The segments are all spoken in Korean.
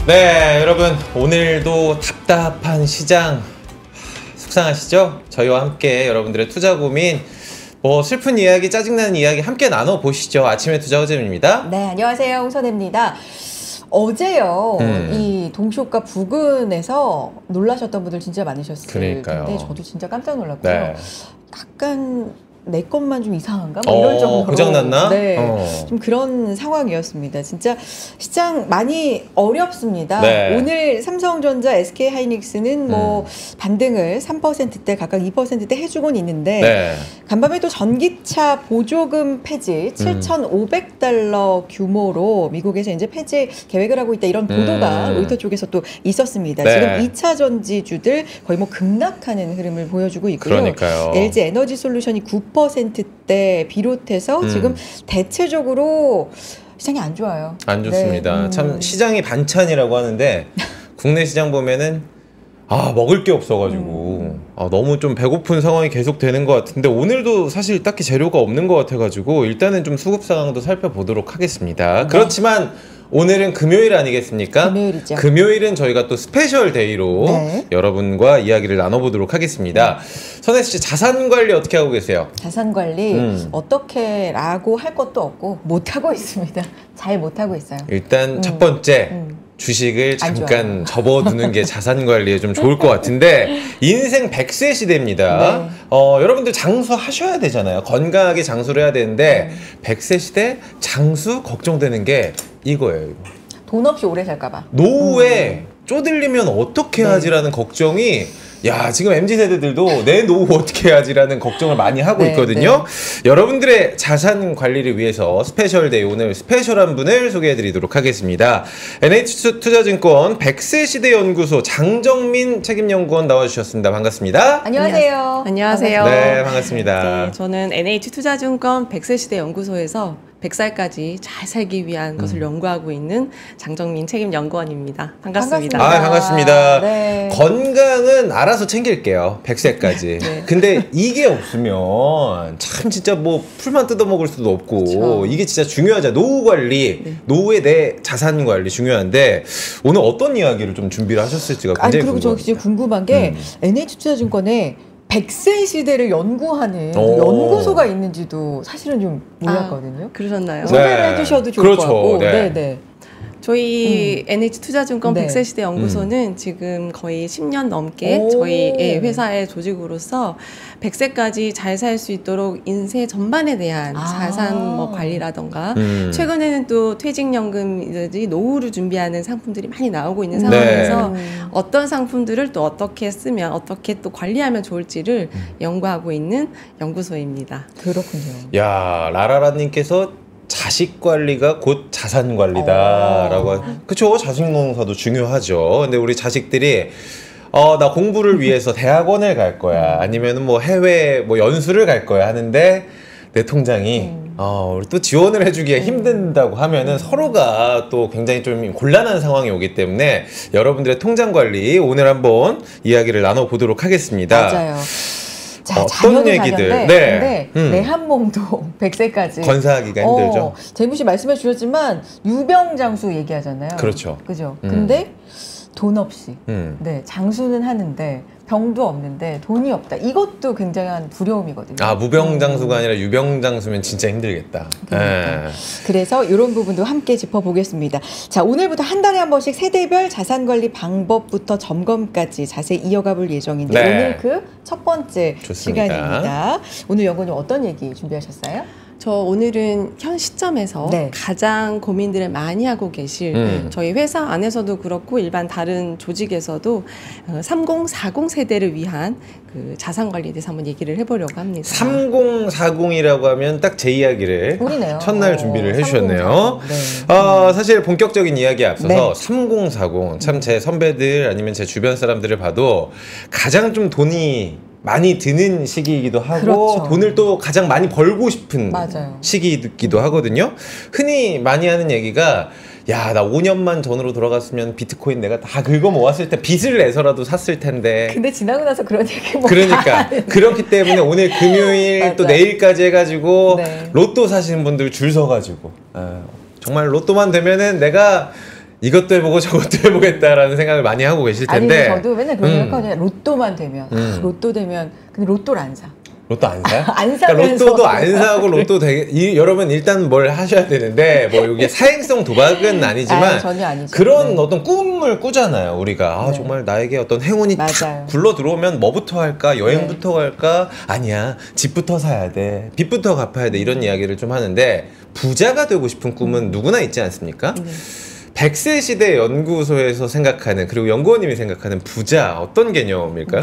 네, 여러분 오늘도 답답한 시장 속상하시죠? 저희와 함께 여러분들의 투자 고민, 슬픈 이야기, 짜증나는 이야기 함께 나눠보시죠. 아침의 투자 허재입니다. 네, 안녕하세요. 홍선혜입니다. 어제요, 이 동시호가 부근에서 놀라셨던 분들 진짜 많으셨을 그러니까요. 텐데 저도 진짜 깜짝 놀랐고요. 네. 약간 내 것만 좀 이상한가? 뭐 이럴 정도로 고장났나? 네, 좀 그런 상황이었습니다. 진짜 시장 많이 어렵습니다. 네. 오늘 삼성전자, SK하이닉스는 뭐 반등을 3%대 각각 2%대 해주곤 있는데 네. 간밤에 또 전기차 보조금 폐지 7,500달러 규모로 미국에서 이제 폐지 계획을 하고 있다, 이런 보도가 로이터 쪽에서 또 있었습니다. 네. 지금 2차 전지주들 거의 뭐 급락하는 흐름을 보여주고 있고요. 그러니까요. LG 에너지 솔루션이 9%대 비롯해서 지금 대체적으로 시장이 안 좋아요. 안 좋습니다. 네. 참 시장이 반찬이라고 하는데 국내 시장 보면은 먹을 게 없어가지고 너무 좀 배고픈 상황이 계속 되는 것 같은데, 오늘도 사실 딱히 재료가 없는 것 같아가지고 일단은 좀 수급 상황도 살펴보도록 하겠습니다. 네. 그렇지만 오늘은 금요일 아니겠습니까? 금요일이죠. 금요일은 저희가 또 스페셜 데이로 네. 여러분과 이야기를 나눠보도록 하겠습니다. 선혜 씨, 자산 관리 어떻게 하고 계세요? 자산 관리 어떻게라고 할 것도 없고 못 하고 있습니다. 잘 못 하고 있어요. 일단 첫 번째, 주식을 안 잠깐 접어두는 게 자산 관리에 좀 좋을 것 같은데, 인생 100세 시대입니다. 네. 여러분들 장수하셔야 되잖아요. 건강하게 장수를 해야 되는데 100세 시대 장수 걱정되는 게 이거예요. 이거. 돈 없이 오래 살까봐. 노후에 쪼들리면 어떻게 하지라는 걱정이, 지금 MZ세대들도 내 노후 어떻게 해야지라는 걱정을 많이 하고 네, 있거든요. 여러분들의 자산 관리를 위해서 스페셜 데이, 오늘 스페셜한 분을 소개해 드리도록 하겠습니다. NH투자증권 100세 시대 연구소 장정민 책임연구원 나와주셨습니다. 반갑습니다. 안녕하세요. 안녕하세요. 네, 반갑습니다. 네, 저는 NH투자증권 100세 시대 연구소에서 100살까지 잘 살기 위한 것을 연구하고 있는 장정민 책임연구원입니다. 반갑습니다. 반갑습니다. 네. 건강은 알아서 챙길게요. 100세까지. 네. 근데 이게 없으면 참 진짜 뭐 풀만 뜯어먹을 수도 없고, 그쵸. 이게 진짜 중요하죠. 노후 관리, 노후의 내 자산 관리 중요한데, 오늘 어떤 이야기를 좀 준비를 하셨을지가 굉장히 그리고 저 진짜 궁금한 게 NH투자증권에 100세 시대를 연구하는 연구소가 있는지도 사실은 좀 몰랐거든요. 그러셨나요? 소개를 해주셔도 좋을 그렇죠. 것 같고. 네. 네. 저희 NH투자증권 네. 100세 시대 연구소는 지금 거의 10년 넘게 저희 회사의 조직으로서 100세까지 잘 살 수 있도록 인생 전반에 대한 자산 관리라던가 최근에는 또 퇴직연금이라든지 노후를 준비하는 상품들이 많이 나오고 있는 상황에서 어떤 상품들을 또 어떻게 쓰면, 어떻게 또 관리하면 좋을지를 연구하고 있는 연구소입니다. 그렇군요. 야, 라라라님께서 자식 관리가 곧 자산 관리다라고. 그쵸, 자식 농사도 중요하죠. 근데 우리 자식들이 나 공부를 위해서 대학원을 갈 거야, 아니면 뭐 해외 뭐 연수를 갈 거야 하는데 내 통장이 우리 또 지원을 해주기가 힘든다고 하면은 서로가 또 굉장히 좀 곤란한 상황이 오기 때문에 여러분들의 통장 관리 오늘 한번 이야기를 나눠보도록 하겠습니다. 맞아요. 자, 어떤 얘기들? 네. 근데 내 한 몸도 100세까지 건사하기가 힘들죠. 재무 씨 말씀해 주셨지만 유병장수 얘기하잖아요. 그렇죠. 그죠. 근데 돈 없이 장수는 하는데 병도 없는데 돈이 없다. 이것도 굉장한 두려움이거든요. 무병장수가 아니라 유병장수면 진짜 힘들겠다. 그러니까. 그래서 이런 부분도 함께 짚어보겠습니다. 자, 오늘부터 한 달에 한 번씩 세대별 자산관리 방법부터 점검까지 자세히 이어가 볼 예정인데, 오늘 그 첫 번째 좋습니다. 시간입니다. 오늘 연구원님 어떤 얘기 준비하셨어요? 저 오늘은 현 시점에서 가장 고민들을 많이 하고 계실 저희 회사 안에서도 그렇고 일반 다른 조직에서도 3040 세대를 위한 그 자산 관리에 대해서 한번 얘기를 해보려고 합니다. 3040이라고 하면 딱 제 이야기를 우리네요. 첫날 준비를 해주셨네요. 3040. 네. 사실 본격적인 이야기에 앞서서 네. 3040, 참 제 선배들 아니면 제 주변 사람들을 봐도 가장 좀 돈이 많이 드는 시기이기도 하고, 그렇죠. 돈을 또 가장 많이 벌고 싶은 맞아요. 시기이기도 하거든요. 흔히 많이 하는 얘기가, 야, 나 5년만 전으로 돌아갔으면 비트코인 내가 다 긁어 모았을 때 빚을 내서라도 샀을 텐데. 근데 지나고 나서 그런 얘기 뭐 그러니까 그렇기 때문에 오늘 금요일 또 내일까지 해가지고 네. 로또 사시는 분들 줄 서가지고 정말 로또만 되면은 내가 이것도 해보고 저것도 해보겠다라는 생각을 많이 하고 계실 텐데. 아니 저도 맨날 그런 생각하거든요. 로또만 되면 로또 되면 근데 로또를 안 사. 로또 안 사요? 안 그러니까 사면서 로또도 안 사고 로또 되게 여러분 일단 뭘 하셔야 되는데 뭐 이게 사행성 도박은 아니지만 전혀 아니죠. 그런 네. 어떤 꿈을 꾸잖아요. 우리가 네. 정말 나에게 어떤 행운이 맞아요. 탁 굴러 들어오면 뭐부터 할까? 여행부터 갈까? 아니야 집부터 사야 돼, 빚부터 갚아야 돼 이런 이야기를 좀 하는데 부자가 되고 싶은 꿈은 누구나 있지 않습니까? 100세 시대 연구소에서 생각하는 그리고 연구원님이 생각하는 부자 어떤 개념일까요?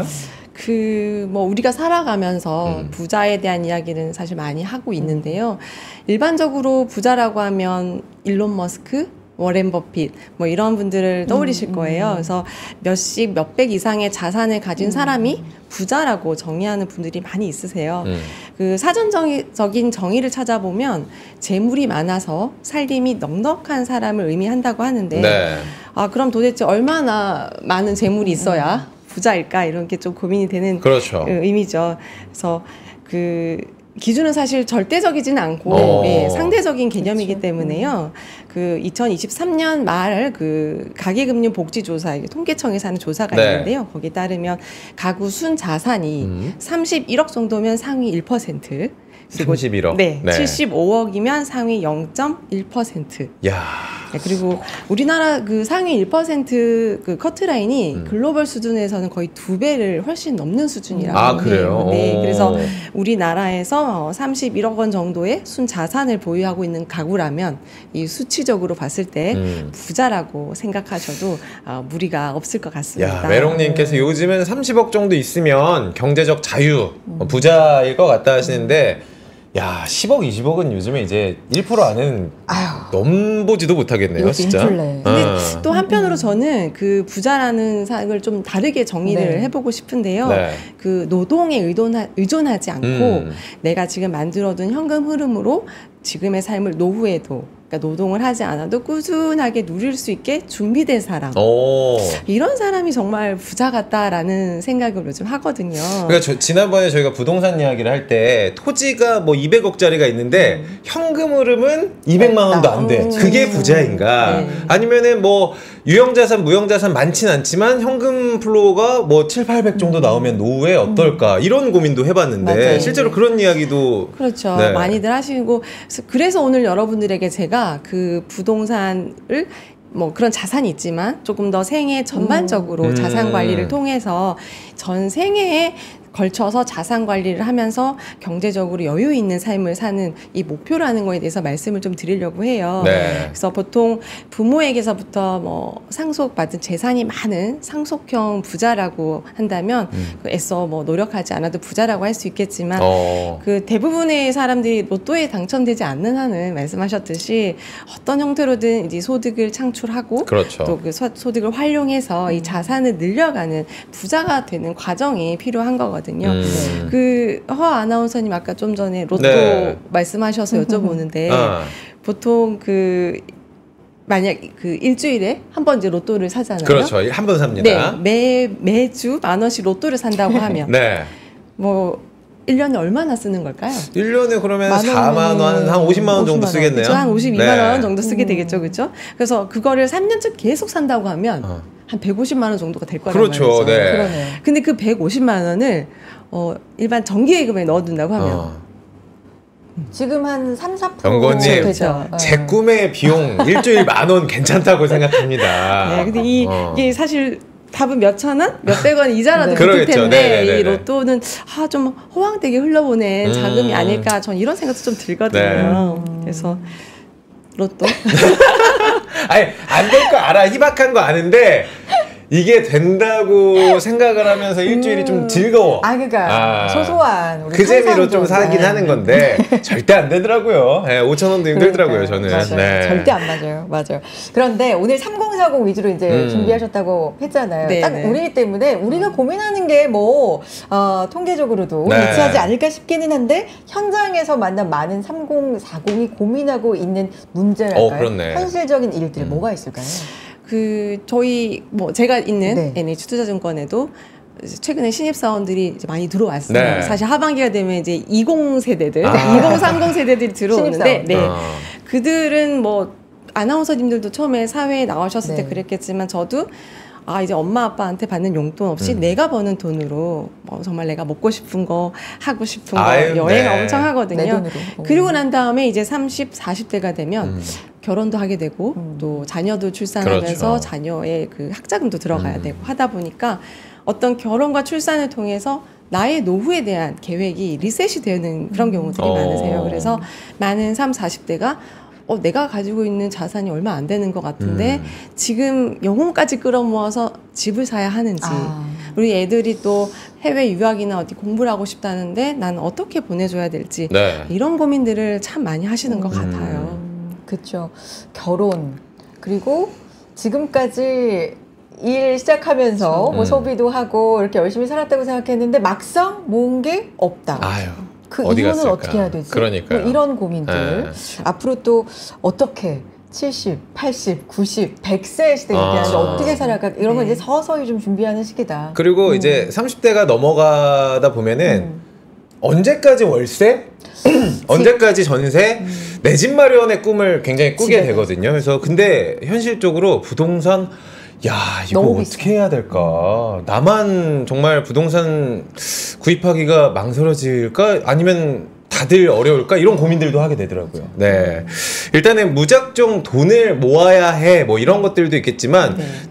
뭐 우리가 살아가면서 부자에 대한 이야기는 사실 많이 하고 있는데요. 일반적으로 부자라고 하면 일론 머스크, 워렌 버핏 뭐 이런 분들을 떠올리실 거예요. 그래서 몇백 이상의 자산을 가진 사람이 부자라고 정의하는 분들이 많이 있으세요. 그 사전적인 정의를 찾아보면 재물이 많아서 살림이 넉넉한 사람을 의미한다고 하는데 네. 그럼 도대체 얼마나 많은 재물이 있어야 부자일까 이런 게 좀 고민이 되는 그렇죠. 의미죠. 그래서 그 기준은 사실 절대적이지는 않고 예, 상대적인 개념이기 그렇죠. 때문에요. 그 2023년 말 그 가계금융 복지조사 통계청에서 하는 조사가 네. 있는데요. 거기에 따르면 가구 순 자산이 31억 정도면 상위 1%. 그리고 31억. 네, 네. 75억이면 상위 0.1%. 야. 네, 그리고 우리나라 그 상위 1%그 커트라인이 글로벌 수준에서는 거의 2배를 훨씬 넘는 수준이라고 그래요? 해요. 네, 오. 그래서 우리나라에서 31억 원 정도의 순 자산을 보유하고 있는 가구라면 이 수치적으로 봤을 때 부자라고 생각하셔도 무리가 없을 것 같습니다. 야, 메롱님께서 요즘은 30억 정도 있으면 경제적 자유, 부자일 것 같다 하시는데, 야, 10억, 20억은 요즘에 이제 1% 안에는 넘보지도 못하겠네요, 이것도 진짜. 인플레. 근데 또 한편으로 저는 그 부자라는 상을 좀 다르게 정의를 네. 해보고 싶은데요. 네. 그 노동에 의존하지 않고 음. 내가 지금 만들어둔 현금 흐름으로 지금의 삶을 노후에도 그러니까 노동을 하지 않아도 꾸준하게 누릴 수 있게 준비된 사람. 오. 이런 사람이 정말 부자 같다라는 생각을 요즘 하거든요. 그러니까 지난번에 저희가 부동산 이야기를 할 때 토지가 뭐 200억짜리가 있는데 현금 흐름은 200만 원도 안 돼. 그게 부자인가? 네. 아니면은 뭐 유형자산, 무형자산 많진 않지만 현금 플로우가 뭐 7, 800 정도 나오면 노후에 어떨까? 이런 고민도 해봤는데 맞아요. 실제로 그런 이야기도 그렇죠. 네. 많이들 하시고 그래서 오늘 여러분들에게 제가 그 부동산을 뭐 그런 자산이 있지만 조금 더 생애 전반적으로 자산 관리를 통해서 전 생애에 걸쳐서 자산 관리를 하면서 경제적으로 여유 있는 삶을 사는 이 목표라는 거에 대해서 말씀을 좀 드리려고 해요. 네. 그래서 보통 부모에게서부터 뭐 상속받은 재산이 많은 상속형 부자라고 한다면 그 애써 뭐 노력하지 않아도 부자라고 할 수 있겠지만 그 대부분의 사람들이 로또에 당첨되지 않는 한은 말씀하셨듯이 어떤 형태로든 이제 소득을 창출하고 그렇죠. 또 그 소득을 활용해서 이 자산을 늘려가는 부자가 되는 과정이 필요한 거거든요. 그 허 아나운서님 아까 좀 전에 로또 네. 말씀하셔서 여쭤보는데 보통 그 만약 그 일주일에 한 번 이제 로또를 사잖아요. 그렇죠. 한 번 삽니다. 네, 매주 10,000원씩 로또를 산다고 하면 네. 뭐 1년에 얼마나 쓰는 걸까요? 1년에 그러면 만 4만 원, 한 50만 원 정도 50만 원. 쓰겠네요. 그렇죠? 한 52만 네. 원 정도 쓰게 되겠죠, 그렇죠? 그래서 그거를 3년째 계속 산다고 하면 한 150만 원 정도가 될 거란 그렇죠. 말이죠. 네. 그러네요. 근데 그 150만 원을 일반 정기예금에 넣어둔다고 하면 지금 한 3, 4% 연구원님, 되죠. 제 꿈의 비용 일주일 10,000원 괜찮다고 생각합니다. 네, 근데 이게 사실 답은 몇천 원, 몇백 원 이자라도 네. 붙을 그러겠죠. 텐데 네네네네. 이 로또는 좀 허황되게 흘러보낸 자금이 아닐까 전 이런 생각도 좀 들거든요. 그래서 로또 아니 안 될 거 알아. 희박한 거 아는데 이게 된다고 생각을 하면서 일주일이 좀 즐거워. 그러니까 소소한 우리 그 재미로 상상도. 좀 사긴 네. 하는 건데 절대 안 되더라고요. 네, 5,000원도 힘들더라고요, 저는. 맞아요. 네. 절대 안 맞아요. 그런데 오늘 3040 위주로 이제 준비하셨다고 했잖아요. 네, 딱 네. 우리기 때문에 우리가 고민하는 게 뭐 통계적으로도 네. 일치하지 않을까 싶기는 한데 현장에서 만난 많은 3040이 고민하고 있는 문제랄까요? 그렇네. 현실적인 일들 뭐가 있을까요? 그 저희 뭐 제가 있는 네. NH투자증권에도 최근에 신입사원들이 이제 많이 들어왔어요. 네. 사실 하반기가 되면 이제 20세대들, 2030 세대들이 들어오는데, 신입사원. 네. 그들은 뭐 아나운서님들도 처음에 사회에 나오셨을 네. 때 그랬겠지만 저도 이제 엄마 아빠한테 받는 용돈 없이 내가 버는 돈으로 정말 내가 먹고 싶은 거 하고 싶은 거 여행 네. 엄청 하거든요. 내 돈으로. 그리고 난 다음에 이제 30, 40대가 되면 결혼도 하게 되고 또 자녀도 출산하면서 그렇죠. 자녀의 그 학자금도 들어가야 되고 하다 보니까 어떤 결혼과 출산을 통해서 나의 노후에 대한 계획이 리셋이 되는 그런 경우들이 많으세요. 그래서 많은 30, 40대가 내가 가지고 있는 자산이 얼마 안 되는 것 같은데 지금 영혼까지 끌어모아서 집을 사야 하는지 우리 애들이 또 해외 유학이나 어디 공부를 하고 싶다는데 난 어떻게 보내줘야 될지 네. 이런 고민들을 참 많이 하시는 것 같아요. 그렇죠. 결혼 그리고 지금까지 일 시작하면서 뭐 소비도 하고 이렇게 열심히 살았다고 생각했는데 막상 모은 게 없다. 아유. 그 어디 이유는 갔을까? 어떻게 해야 되지? 그러니까요. 뭐 이런 고민들. 네. 앞으로 또 어떻게 70, 80, 90, 100세 시대에 대한 어떻게 살아가 이런 걸 이제 서서히 좀 준비하는 시기다. 그리고 이제 30대가 넘어가다 보면은 언제까지 월세? 언제까지 전세? 내 집 마련의 꿈을 굉장히 꾸게 집에 되거든요. 그래서 근데 현실적으로 부동산 야 이거 너무 어떻게 해야 될까? 나만 정말 부동산 구입하기가 망설여질까? 아니면 다들 어려울까? 이런 고민들도 하게 되더라고요. 네. 일단은 무작정 돈을 모아야 해. 뭐 이런 것들도 있겠지만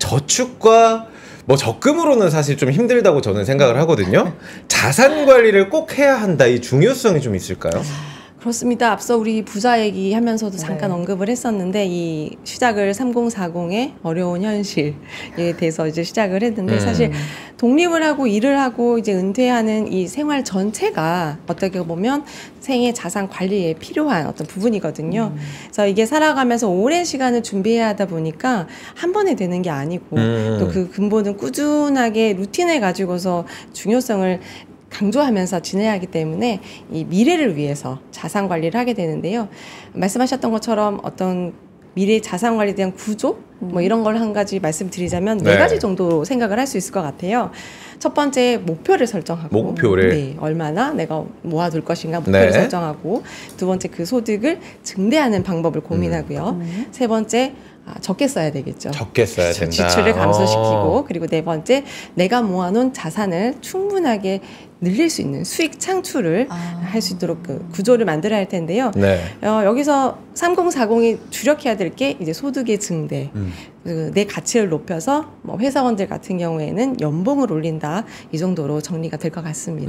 저축과 뭐 적금으로는 사실 좀 힘들다고 저는 생각을 하거든요. 자산 관리를 꼭 해야 한다. 이 중요성이 좀 있을까요? 그렇습니다. 앞서 우리 부자 얘기하면서도 잠깐 네. 언급을 했었는데 이 시작을 3040의 어려운 현실에 대해서 이제 시작을 했는데 사실 독립을 하고 일을 하고 이제 은퇴하는 이 생활 전체가 어떻게 보면 생애 자산 관리에 필요한 어떤 부분이거든요. 그래서 이게 살아가면서 오랜 시간을 준비해야 하다 보니까 한 번에 되는 게 아니고 또 그 근본은 꾸준하게 루틴을 가지고서 중요성을 강조하면서 지내야 하기 때문에 이 미래를 위해서 자산 관리를 하게 되는데요. 말씀하셨던 것처럼 어떤 미래 자산 관리에 대한 구조 뭐 이런 걸 한 가지 말씀드리자면 네 가지 정도로 생각을 할 수 있을 것 같아요. 첫 번째 목표를 설정하고 목표를 얼마나 내가 모아둘 것인가 목표를 네. 설정하고 두 번째 그 소득을 증대하는 방법을 고민하고요. 세 번째 적게 써야 되겠죠. 적게 써야 된다. 지출을 감소시키고 그리고 네 번째 내가 모아놓은 자산을 충분하게 늘릴 수 있는 수익 창출을 할 수 있도록 그 구조를 만들어야 할 텐데요. 네. 여기서 3040이 주력해야 될 게 이제 소득의 증대, 그리고 내 가치를 높여서 뭐 회사원들 같은 경우에는 연봉을 올린다 이 정도로 정리가 될 것 같습니다.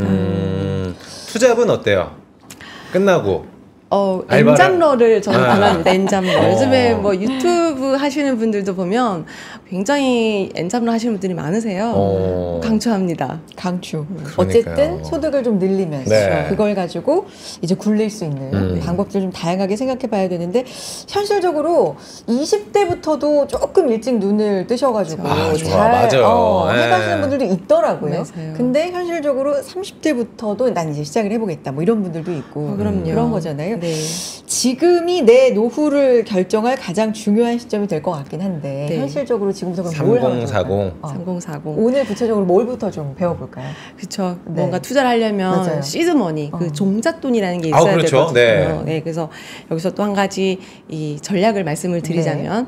투잡은 어때요? 끝나고 엔잡러를 저는 강합니다. 엔잡러. 요즘에 어. 뭐 유튜브 하시는 분들도 보면 굉장히 엔잡러 하시는 분들이 많으세요. 강추합니다. 강추. 그러니까요. 어쨌든 소득을 좀 늘리면서 네. 그걸 가지고 이제 굴릴 수 있는 방법들 좀 다양하게 생각해 봐야 되는데 현실적으로 20대부터도 조금 일찍 눈을 뜨셔가지고 좋아. 맞아요. 네. 해가시는 분들도 있더라고요. 맞아요. 근데 현실적으로 30대부터도 난 이제 시작을 해보겠다 뭐 이런 분들도 있고 그럼요. 그런 거잖아요. 네. 지금이 내 노후를 결정할 가장 중요한 시점이 될 것 같긴 한데 네. 현실적으로 지금부터 그럼 뭘 하면 3040. 좋을까요? 3040. 오늘 구체적으로 뭘부터 좀 배워볼까요? 그렇죠. 네. 뭔가 투자를 하려면 맞아요. 시드머니, 그 종잣돈이라는 게 있어야 그렇죠. 되거든요. 네. 그래서 여기서 또 한 가지 이 전략을 말씀을 드리자면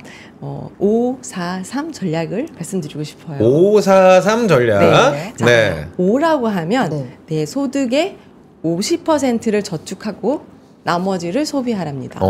543 전략을 말씀드리고 싶어요. 543 전략. 네. 자, 네. 5라고 하면 네. 내 소득의 50%를 저축하고 나머지를 소비하랍니다.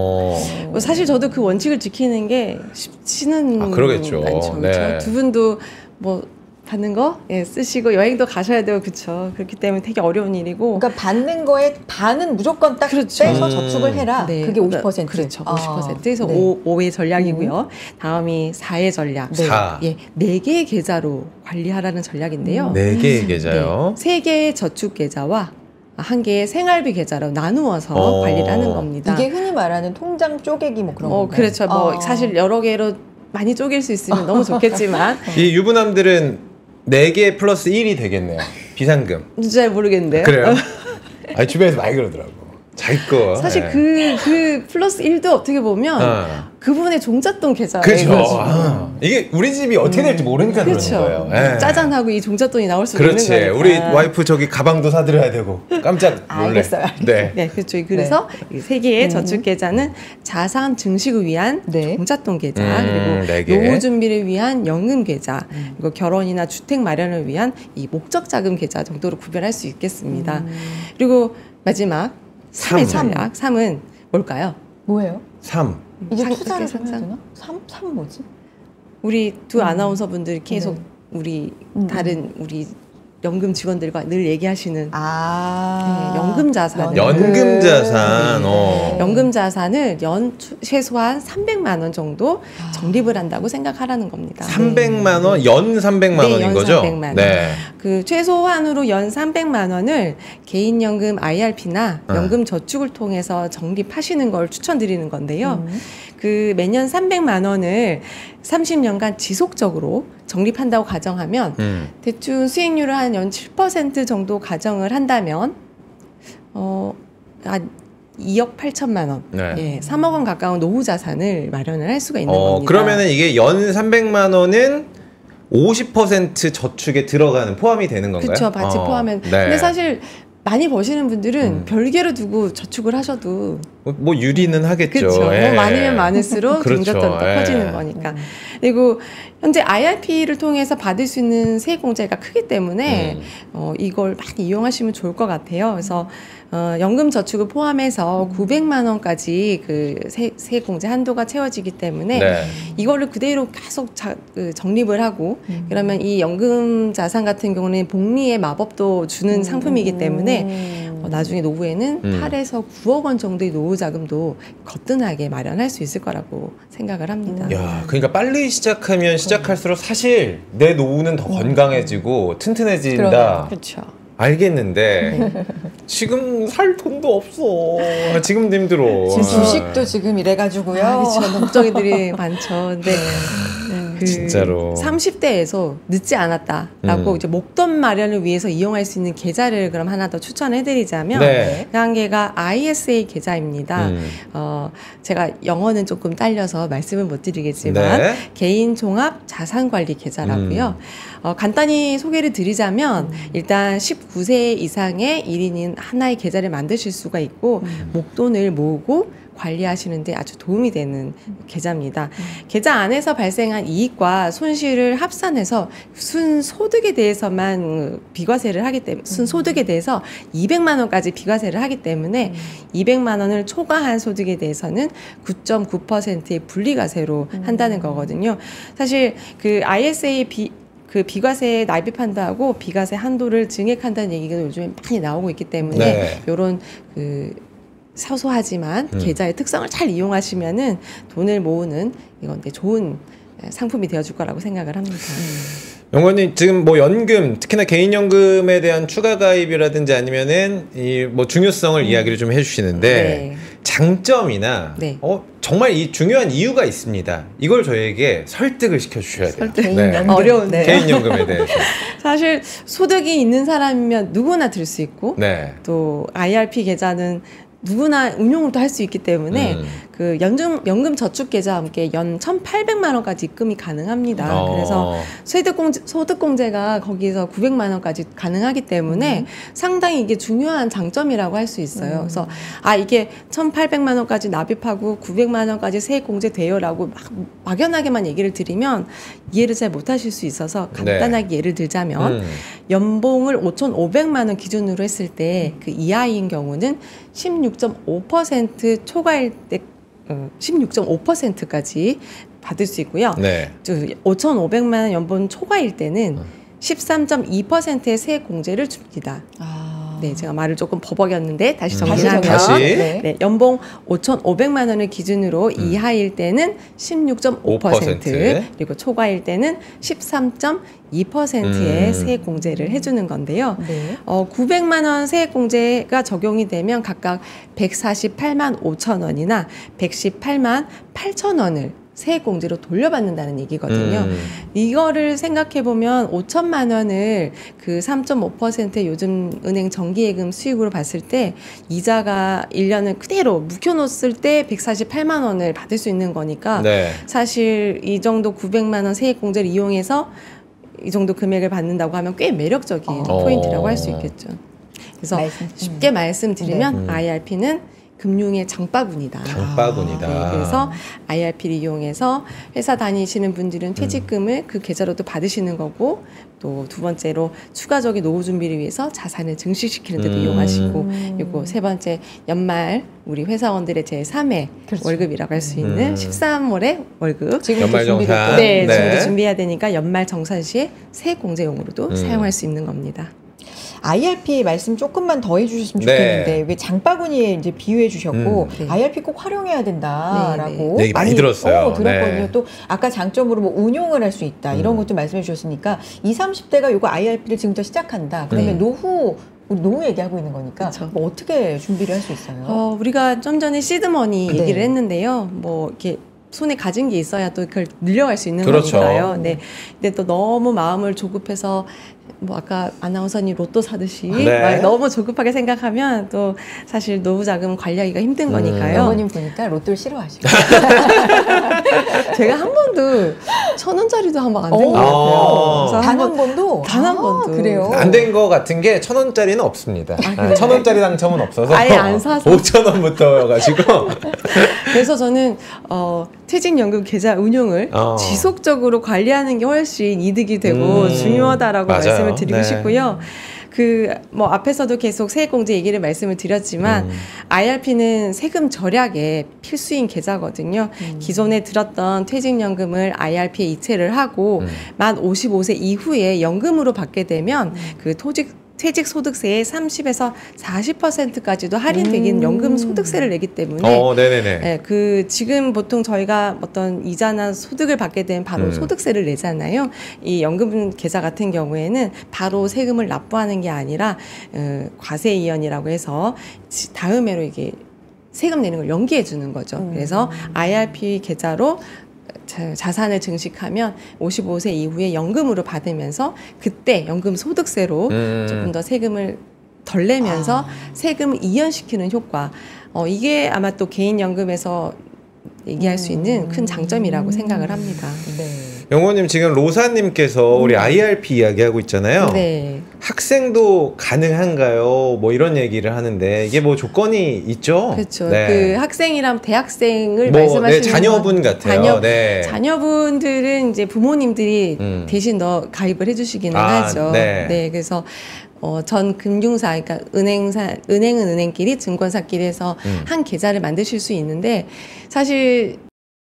사실 저도 그 원칙을 지키는 게 쉽지는 그러겠죠. 않죠. 네. 그렇죠? 두 분도 뭐 받는 거 쓰시고 여행도 가셔야 되고 그렇죠. 그렇기 때문에 되게 어려운 일이고. 그러니까 받는 거에 반은 무조건 딱 그렇죠. 떼서 저축을 해라. 네. 그게 50%. 그렇죠. 50%. 그래서 네. 5의 전략이고요. 다음이 4의 전략. 네. 4. 예, 4개의 계좌로 관리하라는 전략인데요. 4개의 계좌요. 3개의 저축 계좌와 1개의 생활비 계좌로 나누어서 관리를 하는 겁니다. 이게 흔히 말하는 통장 쪼개기 뭐 그런 건가요? 그렇죠. 뭐 사실 여러 개로 많이 쪼갤 수 있으면 너무 좋겠지만 이 유부남들은 4개 플러스 1이 되겠네요. 비상금. 잘 모르겠는데요. 그래요? 아니, 주변에서 많이 그러더라고. 자기 거. 사실 예. 그 플러스 1도 어떻게 보면 그분의 종잣돈 계좌에 그렇죠. 가지고. 이게 우리 집이 어떻게 될지 모르니까 그렇죠. 그러는 거예요. 예. 짜잔하고 이 종잣돈이 나올 수도 그렇지. 있는 거니까. 우리 와이프 저기 가방도 사드려야 되고 깜짝 놀래. 알겠어요. 네. 네, 그렇죠. 그래서 이 세 개의 저축 계좌는 자산 증식을 위한 네. 종잣돈 계좌, 네 그리고 개. 노후 준비를 위한 연금 계좌, 그리고 결혼이나 주택 마련을 위한 이 목적 자금 계좌 정도로 구별할 수 있겠습니다. 그리고 마지막 3의 전략. 3은 뭘까요? 뭐예요? 3. 이게 상- 투자를 좀 해야 상상? 되나? 3 뭐지? 우리 두 아나운서 분들이 계속 네. 우리 다른 우리 연금 직원들과 늘 얘기하시는 네, 연금 자산. 연금 자산. 연금 자산을 최소한 300만 원 정도 적립을 한다고 생각하라는 겁니다. 300만 원, 연 300만 네, 원인 연 거죠? 300만 원. 네. 그 최소한으로 연 300만 원을 개인연금 IRP나 연금 저축을 통해서 적립하시는 걸 추천드리는 건데요. 그 매년 300만 원을 30년간 지속적으로 적립한다고 가정하면 대충 수익률을 한 연 7% 정도 가정을 한다면 한 2억 8천만 원, 네. 예, 3억 원 가까운 노후 자산을 마련을 할 수가 있는 겁니다. 그러면은 이게 연 300만 원은 50% 저축에 들어가는 포함이 되는 건가요? 그렇죠, 같이 포함하면. 네. 근데 사실 많이 버시는 분들은 별개로 두고 저축을 하셔도 뭐 유리는 하겠죠. 그렇죠. 예. 뭐 많으면 많을수록 그렇죠. 종잣돈이 더 예. 커지는 거니까. 그리고 현재 IRP를 통해서 받을 수 있는 세액 공제가 크기 때문에 이걸 많이 이용하시면 좋을 것 같아요. 그래서 연금 저축을 포함해서 900만 원까지 그 세액 공제 한도가 채워지기 때문에 네. 이거를 그대로 계속 적립을 하고 그러면 이 연금 자산 같은 경우는 복리의 마법도 주는 상품이기 때문에 나중에 노후에는 8에서 9억 원 정도의 노후 자금도 거뜬하게 마련할 수 있을 거라고 생각을 합니다. 야, 그러니까 빨리 시작하면 시작할수록 사실 내 노후는 더 건강해지고 튼튼해진다. 그렇죠. 알겠는데 지금 살 돈도 없어. 지금도 힘들어. 지금 주식도 지금 이래가지고요. 그렇죠. 걱정이들이 많죠. 근데 진짜로 30대에서 늦지 않았다라고 이제 목돈 마련을 위해서 이용할 수 있는 계좌를 그럼 하나 더 추천해드리자면 네. 그 한 개가 ISA 계좌입니다. 제가 영어는 조금 딸려서 말씀을 못 드리겠지만 네. 개인 종합 자산 관리 계좌라고요. 간단히 소개를 드리자면 일단 19세 이상의 1인인 하나의 계좌를 만드실 수가 있고 목돈을 모으고 관리하시는데 아주 도움이 되는 계좌입니다. 계좌 안에서 발생한 이익과 손실을 합산해서 순소득에 대해서만 비과세를 하기 때문에 순소득에 대해서 200만 원까지 비과세를 하기 때문에 200만 원을 초과한 소득에 대해서는 9.9%의 분리과세로 한다는 거거든요. 사실 그 ISA 그 비과세에 납입한다고 비과세 한도를 증액한다는 얘기가 요즘에 많이 나오고 있기 때문에 네. 이런 소소하지만 계좌의 특성을 잘 이용하시면은 돈을 모으는 이건 좋은 상품이 되어줄 거라고 생각을 합니다. 영건님 지금 뭐 연금 특히나 개인연금에 대한 추가 가입이라든지 아니면은 이 뭐 중요성을 이야기를 좀 해주시는데 네. 장점이나 네. 정말 이 중요한 이유가 있습니다. 이걸 저희에게 설득을 시켜주셔야 돼요. 개인연금. 어려운데. 개인연금에 대해서. 사실 소득이 있는 사람이면 누구나 들 수 있고 네. 또 IRP 계좌는 누구나 운용을 또 할 수 있기 때문에 그 연금 저축 계좌와 함께 연 1,800만 원까지 입금이 가능합니다. 그래서 소득공제가 거기서 900만 원까지 가능하기 때문에 상당히 이게 중요한 장점이라고 할 수 있어요. 그래서 이게 1,800만 원까지 납입하고 900만 원까지 세액공제 돼요라고 막연하게만 얘기를 드리면 이해를 잘 못하실 수 있어서 간단하게 예를 들자면 연봉을 5,500만 원 기준으로 했을 때 그 이하인 경우는 16.5% 초과일 때 16.5%까지 받을 수 있고요. 네. 5,500만 원 연봉 초과일 때는 13.2%의 세액 공제를 줍니다. 네, 제가 말을 조금 버벅였는데 다시 정리하면 다시. 네, 연봉 5,500만 원을 기준으로 이하일 때는 16.5% 그리고 초과일 때는 13.2%의 세액 공제를 해주는 건데요. 네. 900만 원 세액 공제가 적용이 되면 각각 148만 5천 원이나 118만 8천 원을 세액공제로 돌려받는다는 얘기거든요. 이거를 생각해보면 5천만 원을 그 3.5%의 요즘 은행 정기예금 수익으로 봤을 때 이자가 1년을 그대로 묵혀놓았을 때 148만 원을 받을 수 있는 거니까 네. 사실 이 정도 900만 원 세액공제를 이용해서 이 정도 금액을 받는다고 하면 꽤 매력적인 포인트라고 할 수 있겠죠. 그래서 쉽게 말씀드리면 IRP는 금융의 장바구니다. 장바구니다. 네, 그래서 IRP를 이용해서 회사 다니시는 분들은 퇴직금을 그 계좌로도 받으시는 거고 또 두 번째로 추가적인 노후 준비를 위해서 자산을 증식시키는 데도 이용하시고 그리고 세 번째 연말 우리 회사원들의 제3회 그렇죠. 월급이라고 할 수 있는 13월의 월급 연말정산. 네, 지금도 준비해야 되니까 연말 정산 시에 세액공제용으로도 사용할 수 있는 겁니다. IRP 말씀 조금만 더 해주셨으면 네. 좋겠는데 왜 장바구니에 이제 비유해 주셨고 네. IRP 꼭 활용해야 된다라고 얘기 많이 들었어요. 들었거든요. 네. 또 아까 장점으로 뭐 운용을 할 수 있다 이런 것도 말씀해 주셨으니까 20, 30대가 이거 IRP를 지금부터 시작한다. 그러면 우리 노후 얘기하고 있는 거니까 그쵸. 뭐 어떻게 준비를 할 수 있어요? 우리가 좀 전에 시드머니 네. 얘기를 했는데요. 뭐 이렇게 손에 가진 게 있어야 또 그걸 늘려갈 수 있는 그렇죠. 거니까요. 네. 근데 또 너무 마음을 조급해서 뭐 아까 아나운서님 로또 사듯이 네. 막 너무 조급하게 생각하면 또 사실 노후 자금 관리하기가 힘든 거니까요. 어머님 보니까 로또를 싫어하시고 제가 한 번도 1,000원짜리도 한 번 안 된 것 같아요. 그래서 단 한 번도? 단 한 번도. 그래요? 안 된 거 같은 게 1,000원짜리는 없습니다. 그래요? 1,000원짜리 당첨은 없어서 아예 안 사서. 5,000원부터여가지고 그래서 저는 퇴직연금 계좌 운용을 지속적으로 관리하는 게 훨씬 이득이 되고 중요하다라고 맞아요. 말씀을 드리고 네. 싶고요. 뭐 앞에서도 계속 세액공제 얘기를 말씀을 드렸지만 IRP는 세금 절약의 필수인 계좌거든요. 기존에 들었던 퇴직연금을 IRP에 이체를 하고 만 55세 이후에 연금으로 받게 되면 그 퇴직소득세의 30에서 40%까지도 할인되긴 연금 소득세를 내기 때문에 네네네. 네, 지금 보통 저희가 어떤 이자나 소득을 받게 되면 바로 소득세를 내잖아요. 이 연금 계좌 같은 경우에는 바로 세금을 납부하는 게 아니라 과세이연이라고 해서 다음 해로 이게 세금 내는 걸 연기해 주는 거죠. 그래서 IRP 계좌로 자산을 증식하면 55세 이후에 연금으로 받으면서 그때 연금 소득세로 조금 더 세금을 덜 내면서 세금을 이연시키는 효과. 이게 아마 또 개인연금에서 얘기할 수 있는 큰 장점이라고 생각을 합니다. 네. 영호님 지금 로사님께서 우리 IRP 이야기하고 있잖아요. 네. 학생도 가능한가요? 뭐 이런 얘기를 하는데 이게 뭐 조건이 있죠? 그렇죠. 네. 그 학생이랑 대학생을 뭐, 말씀하시는 자녀분 같아요. 네. 자녀분들은 이제 부모님들이 대신 가입을 해주시기는 하죠. 네. 그래서 전 금융사, 그러니까 은행은 은행끼리 증권사끼리 해서 한 계좌를 만드실 수 있는데 사실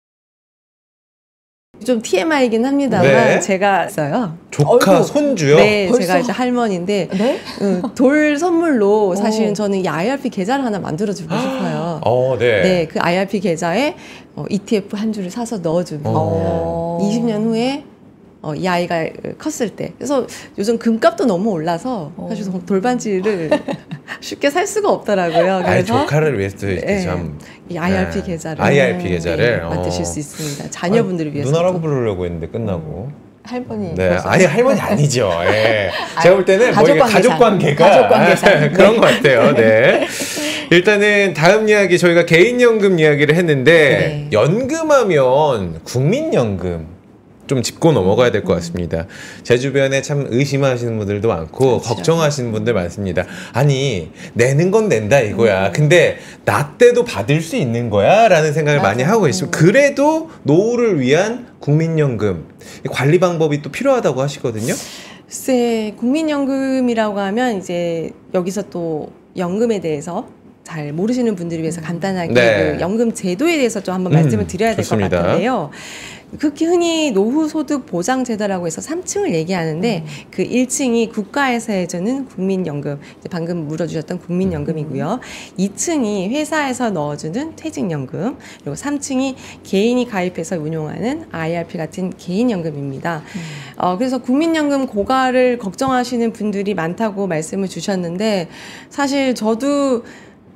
좀 TMI이긴 합니다만 네. 제가 있어요. 조카, 어이구. 손주요? 네, 벌써? 제가 이제 할머니인데 네? 돌 선물로 사실은 저는 이 IRP 계좌를 하나 만들어주고 싶어요. 네. 네, 그 IRP 계좌에 ETF 한 주를 사서 넣어주고 20년 후에 이 아이가 컸을 때. 그래서 요즘 금값도 너무 올라서 사실 돌반지를 쉽게 살 수가 없더라고요. 아이 그래서 조카를 위해서 이렇게 네, 참 이 IRP 계좌를 IRP 계좌를 만드실 수 있습니다. 자녀분들을 위해서. 누나라고 부르려고 했는데 끝나고. 할머니. 네, 아니 할머니 아니죠. 예. 제가 볼 때는 뭐 이게 가족관계상. 가족관계가 그런 것 같아요. 네. 일단은 다음 이야기 저희가 개인연금 이야기를 했는데 연금하면 국민연금 좀 짚고 넘어가야 될 것 같습니다. 제 주변에 참 의심하시는 분들도 많고 걱정하시는 분들 많습니다. 아니 내는 건 낸다 이거야. 근데 나 때도 받을 수 있는 거야? 라는 생각을 많이 하고 있습니다. 그래도 노후를 위한 국민연금 관리 방법이 또 필요하다고 하시거든요. 글쎄, 국민연금이라고 하면 이제 여기서 또 연금에 대해서 잘 모르시는 분들을 위해서 간단하게 그 연금 제도에 대해서 좀 한번 말씀을 드려야 될 것 같은데요. 극히 흔히 노후소득보장제도라고 해서 3층을 얘기하는데 그 1층이 국가에서 해주는 국민연금, 이제 방금 물어주셨던 국민연금이고요. 2층이 회사에서 넣어주는 퇴직연금, 그리고 3층이 개인이 가입해서 운용하는 IRP 같은 개인연금입니다. 그래서 국민연금 고갈을 걱정하시는 분들이 많다고 말씀을 주셨는데 사실 저도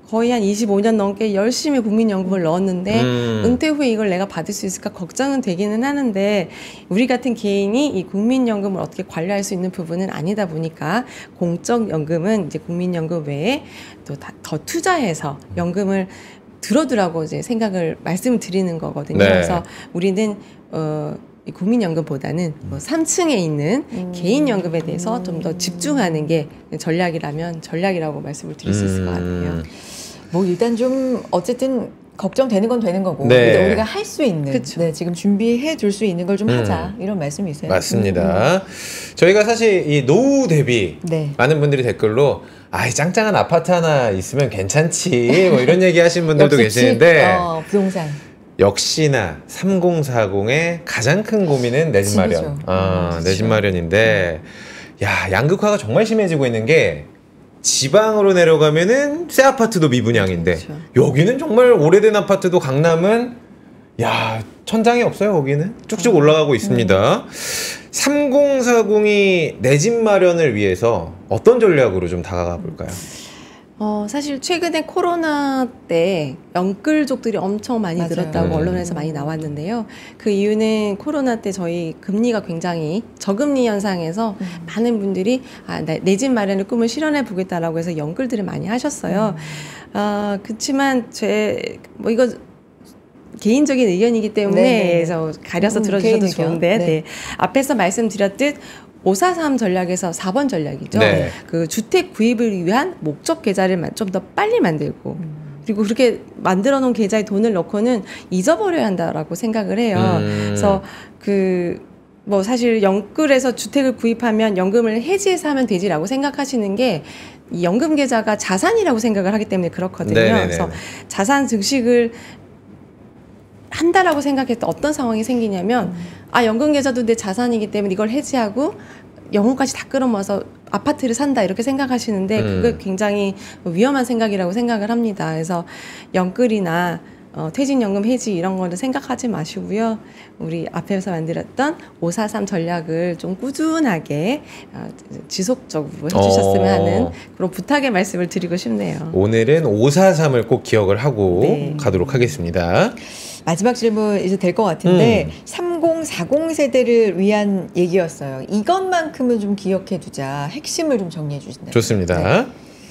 거의 한 25년 넘게 열심히 국민연금을 넣었는데 은퇴 후에 이걸 내가 받을 수 있을까 걱정은 되기는 하는데 우리 같은 개인이 이 국민연금을 어떻게 관리할 수 있는 부분은 아니다 보니까 공적연금은 이제 국민연금 외에 또 더 투자해서 연금을 들어두라고 이제 생각을 말씀을 드리는 거거든요. 네. 그래서 우리는 이 국민연금보다는 뭐 3층에 있는 개인연금에 대해서 좀 더 집중하는 게 전략이라면 전략이라고 말씀을 드릴 수 있을 것 같아요. 뭐 일단 좀 어쨌든 걱정되는 건 되는 거고 네. 일단 우리가 할 수 있는 그쵸. 네, 지금 준비해 둘 수 있는 걸 좀 하자 이런 말씀이세요. 맞습니다. 저희가 사실 이 노후 대비 네. 많은 분들이 댓글로 아이 짱짱한 아파트 하나 있으면 괜찮지 뭐 이런 얘기 하시는 분들도 역시 계시는데 부동산 역시나 3040의 가장 큰 고민은 내 집 마련. 집이죠. 내 집 마련인데 야 양극화가 정말 심해지고 있는 게 지방으로 내려가면은 새 아파트도 미분양인데 그렇죠. 여기는 정말 오래된 아파트도 강남은 야 천장이 없어요. 거기는 쭉쭉 올라가고 있습니다. 3040이 내 집 마련을 위해서 어떤 전략으로 좀 다가가 볼까요? 사실 최근에 코로나 때 연끌족들이 엄청 많이 맞아요. 늘었다고 언론에서 많이 나왔는데요. 그 이유는 코로나 때 저희 금리가 굉장히 저금리 현상에서 많은 분들이 내 집 마련의 꿈을 실현해 보겠다라고 해서 연끌들을 많이 하셨어요. 그렇지만 뭐 이거 개인적인 의견이기 때문에 네네. 그래서 가려서 들어주셔도 개인 의견. 좋은데 네. 네. 앞에서 말씀드렸듯 543 전략에서 4번 전략이죠. 네. 그 주택 구입을 위한 목적 계좌를 좀 더 빨리 만들고 그리고 그렇게 만들어 놓은 계좌에 돈을 넣고는 잊어버려야 한다라고 생각을 해요. 그래서 뭐 사실 연끌에서 주택을 구입하면 연금을 해지해서 하면 되지라고 생각하시는 게 이 연금 계좌가 자산이라고 생각을 하기 때문에 그렇거든요. 네네네. 그래서 자산 증식을 한다라고 생각했을 때 어떤 상황이 생기냐면 연금 계좌도 내 자산이기 때문에 이걸 해지하고 영혼까지 다 끌어모아서 아파트를 산다 이렇게 생각하시는데 그게 굉장히 위험한 생각이라고 생각을 합니다. 그래서 연끌이나 퇴직연금 해지 이런 거를 생각하지 마시고요. 우리 앞에서 만들었던 543 전략을 좀 꾸준하게 지속적으로 해주셨으면 하는 그런 부탁의 말씀을 드리고 싶네요. 오늘은 543을 꼭 기억을 하고 네. 가도록 하겠습니다. 마지막 질문 이제 될 것 같은데 3040 세대를 위한 얘기였어요. 이것만큼은 좀 기억해 두자. 핵심을 좀 정리해 주신다면. 좋습니다. 네.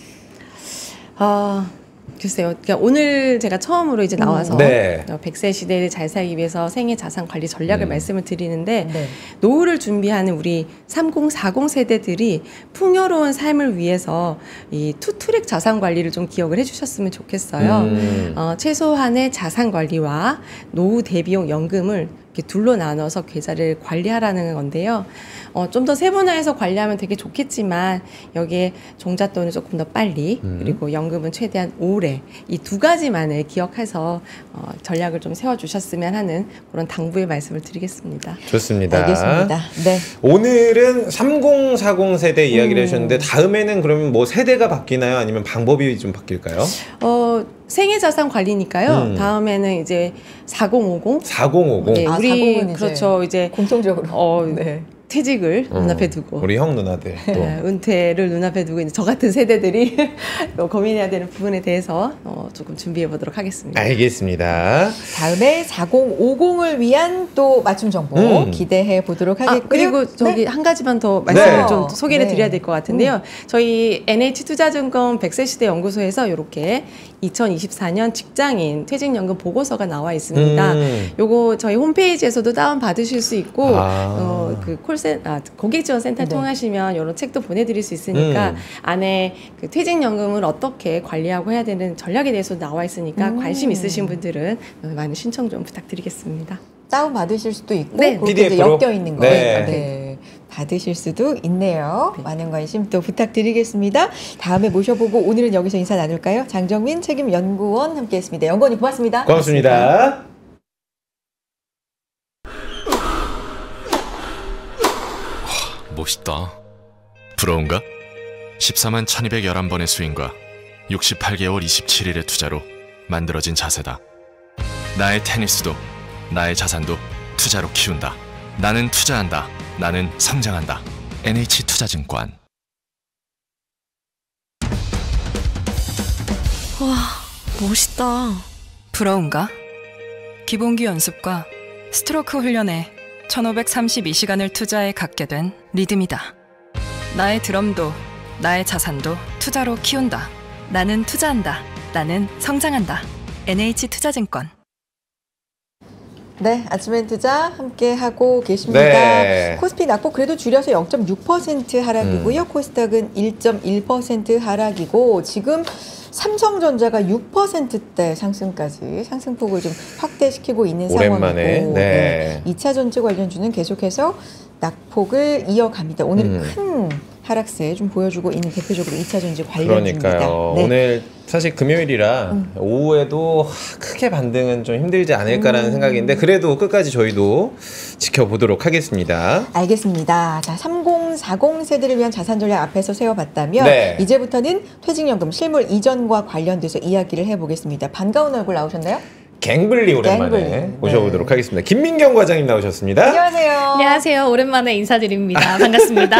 글쎄요. 그러니까 오늘 제가 처음으로 이제 나와서 네. 100세 시대를 잘 살기 위해서 생애 자산 관리 전략을 말씀을 드리는데 네. 노후를 준비하는 우리 3040 세대들이 풍요로운 삶을 위해서 이 투트랙 자산 관리를 좀 기억을 해주셨으면 좋겠어요. 최소한의 자산 관리와 노후 대비용 연금을 이렇게 둘로 나눠서 계좌를 관리하라는 건데요. 좀 더 세분화해서 관리하면 되게 좋겠지만 여기에 종잣돈을 조금 더 빨리 그리고 연금은 최대한 오래 이 두 가지만을 기억해서 전략을 좀 세워주셨으면 하는 그런 당부의 말씀을 드리겠습니다. 좋습니다. 알겠습니다. 네. 오늘은 3040 세대 이야기를 해주셨는데 다음에는 그러면 뭐 세대가 바뀌나요? 아니면 방법이 좀 바뀔까요? 생애 자산 관리니까요. 다음에는 이제 4050. 4050. 네, 우리 40은 이제 그렇죠. 이제 공통적으로. 네. 퇴직을 눈앞에 두고 우리 형 누나들 또. 은퇴를 눈앞에 두고 이제 저 같은 세대들이 또 고민해야 되는 부분에 대해서 조금 준비해 보도록 하겠습니다. 알겠습니다. 다음에 4050을 위한 또 맞춤 정보 기대해 보도록 하겠고요. 그리고 저기 네. 한 가지만 더 말씀을 네. 좀 소개를 네. 드려야 될 것 같은데요. 저희 NH투자증권 100세 시대 연구소에서 이렇게 2024년 직장인 퇴직연금 보고서가 나와 있습니다. 요거 저희 홈페이지에서도 다운 받으실 수 있고 그 고객지원센터 네. 통하시면 이런 책도 보내드릴 수 있으니까 안에 그 퇴직연금을 어떻게 관리하고 해야 되는 전략에 대해서 나와 있으니까 관심 있으신 분들은 많은 신청 좀 부탁드리겠습니다. 다운 받으실 수도 있고 네. 그렇게 이제 PDF로? 엮여 있는 거 네. 네. 받으실 수도 있네요. 많은 관심 또 부탁드리겠습니다. 다음에 모셔보고 오늘은 여기서 인사 나눌까요? 장정민 책임연구원 함께했습니다. 연구원님 고맙습니다. 고맙습니다. 멋있다. 부러운가? 14만 1211번의 스윙과 68개월 27일의 투자로 만들어진 자세다. 나의 테니스도 나의 자산도 투자로 키운다. 나는 투자한다. 나는 성장한다. NH투자증권. 와, 멋있다. 부러운가? 기본기 연습과 스트로크 훈련에 1532시간을 투자해 갖게 된 리듬이다. 나의 드럼도 나의 자산도 투자로 키운다. 나는 투자한다. 나는 성장한다. NH투자증권. 네, 아침엔 투자 함께 하고 계십니다. 네. 코스피 낙폭 그래도 줄여서 0.6% 하락이고요. 코스닥은 1.1% 하락이고 지금 삼성전자가 6%대 상승까지 상승폭을 좀 확대시키고 있는 오랜만에, 상황이고 네. 2차 전지 관련주는 계속해서 낙폭을 이어갑니다. 오늘 큰 하락세 좀 보여주고 있는 대표적으로 2차 전지 관련주입니다. 그러니까요. 네. 오늘 사실 금요일이라 오후에도 크게 반등은 좀 힘들지 않을까라는 생각인데 그래도 끝까지 저희도 지켜보도록 하겠습니다. 알겠습니다. 자, 3040 세대를 위한 자산 전략 앞에서 세워봤다면 네. 이제부터는 퇴직연금 실물 이전과 관련돼서 이야기를 해보겠습니다. 반가운 얼굴 나오셨나요? 갱블리 오랜만에 갱블리. 모셔보도록 네. 하겠습니다. 김민경 과장님 나오셨습니다. 안녕하세요. 안녕하세요. 오랜만에 인사드립니다. 반갑습니다.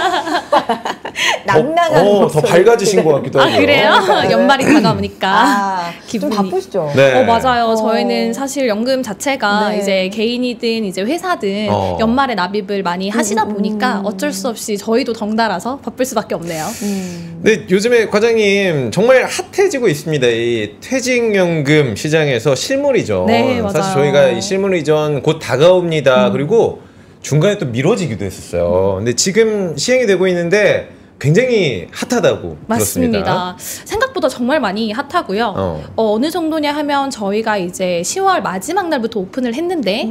낭낭한 더 목소리. 밝아지신 것 같기도 하고요. 아, 그래요? 네. 연말이 다가오니까. 아, 좀 기분이- 바쁘시죠? 네. 맞아요. 어. 저희는 사실 연금 자체가 네. 이제 개인이든 이제 회사든 어. 연말에 납입을 많이 하시다 보니까 어쩔 수 없이 저희도 덩달아서 바쁠 수밖에 없네요. 근데 요즘에 과장님 정말 핫해지고 있습니다. 이 퇴직연금 시장에서 실물이죠. 네, 맞아요. 사실 저희가 이 실물 이전 곧 다가옵니다. 그리고 중간에 또 미뤄지기도 했었어요. 근데 지금 시행이 되고 있는데 굉장히 핫하다고 맞습니다. 들었습니다. 생각보다 정말 많이 핫하고요. 어느 정도냐 하면 저희가 이제 10월 마지막 날부터 오픈을 했는데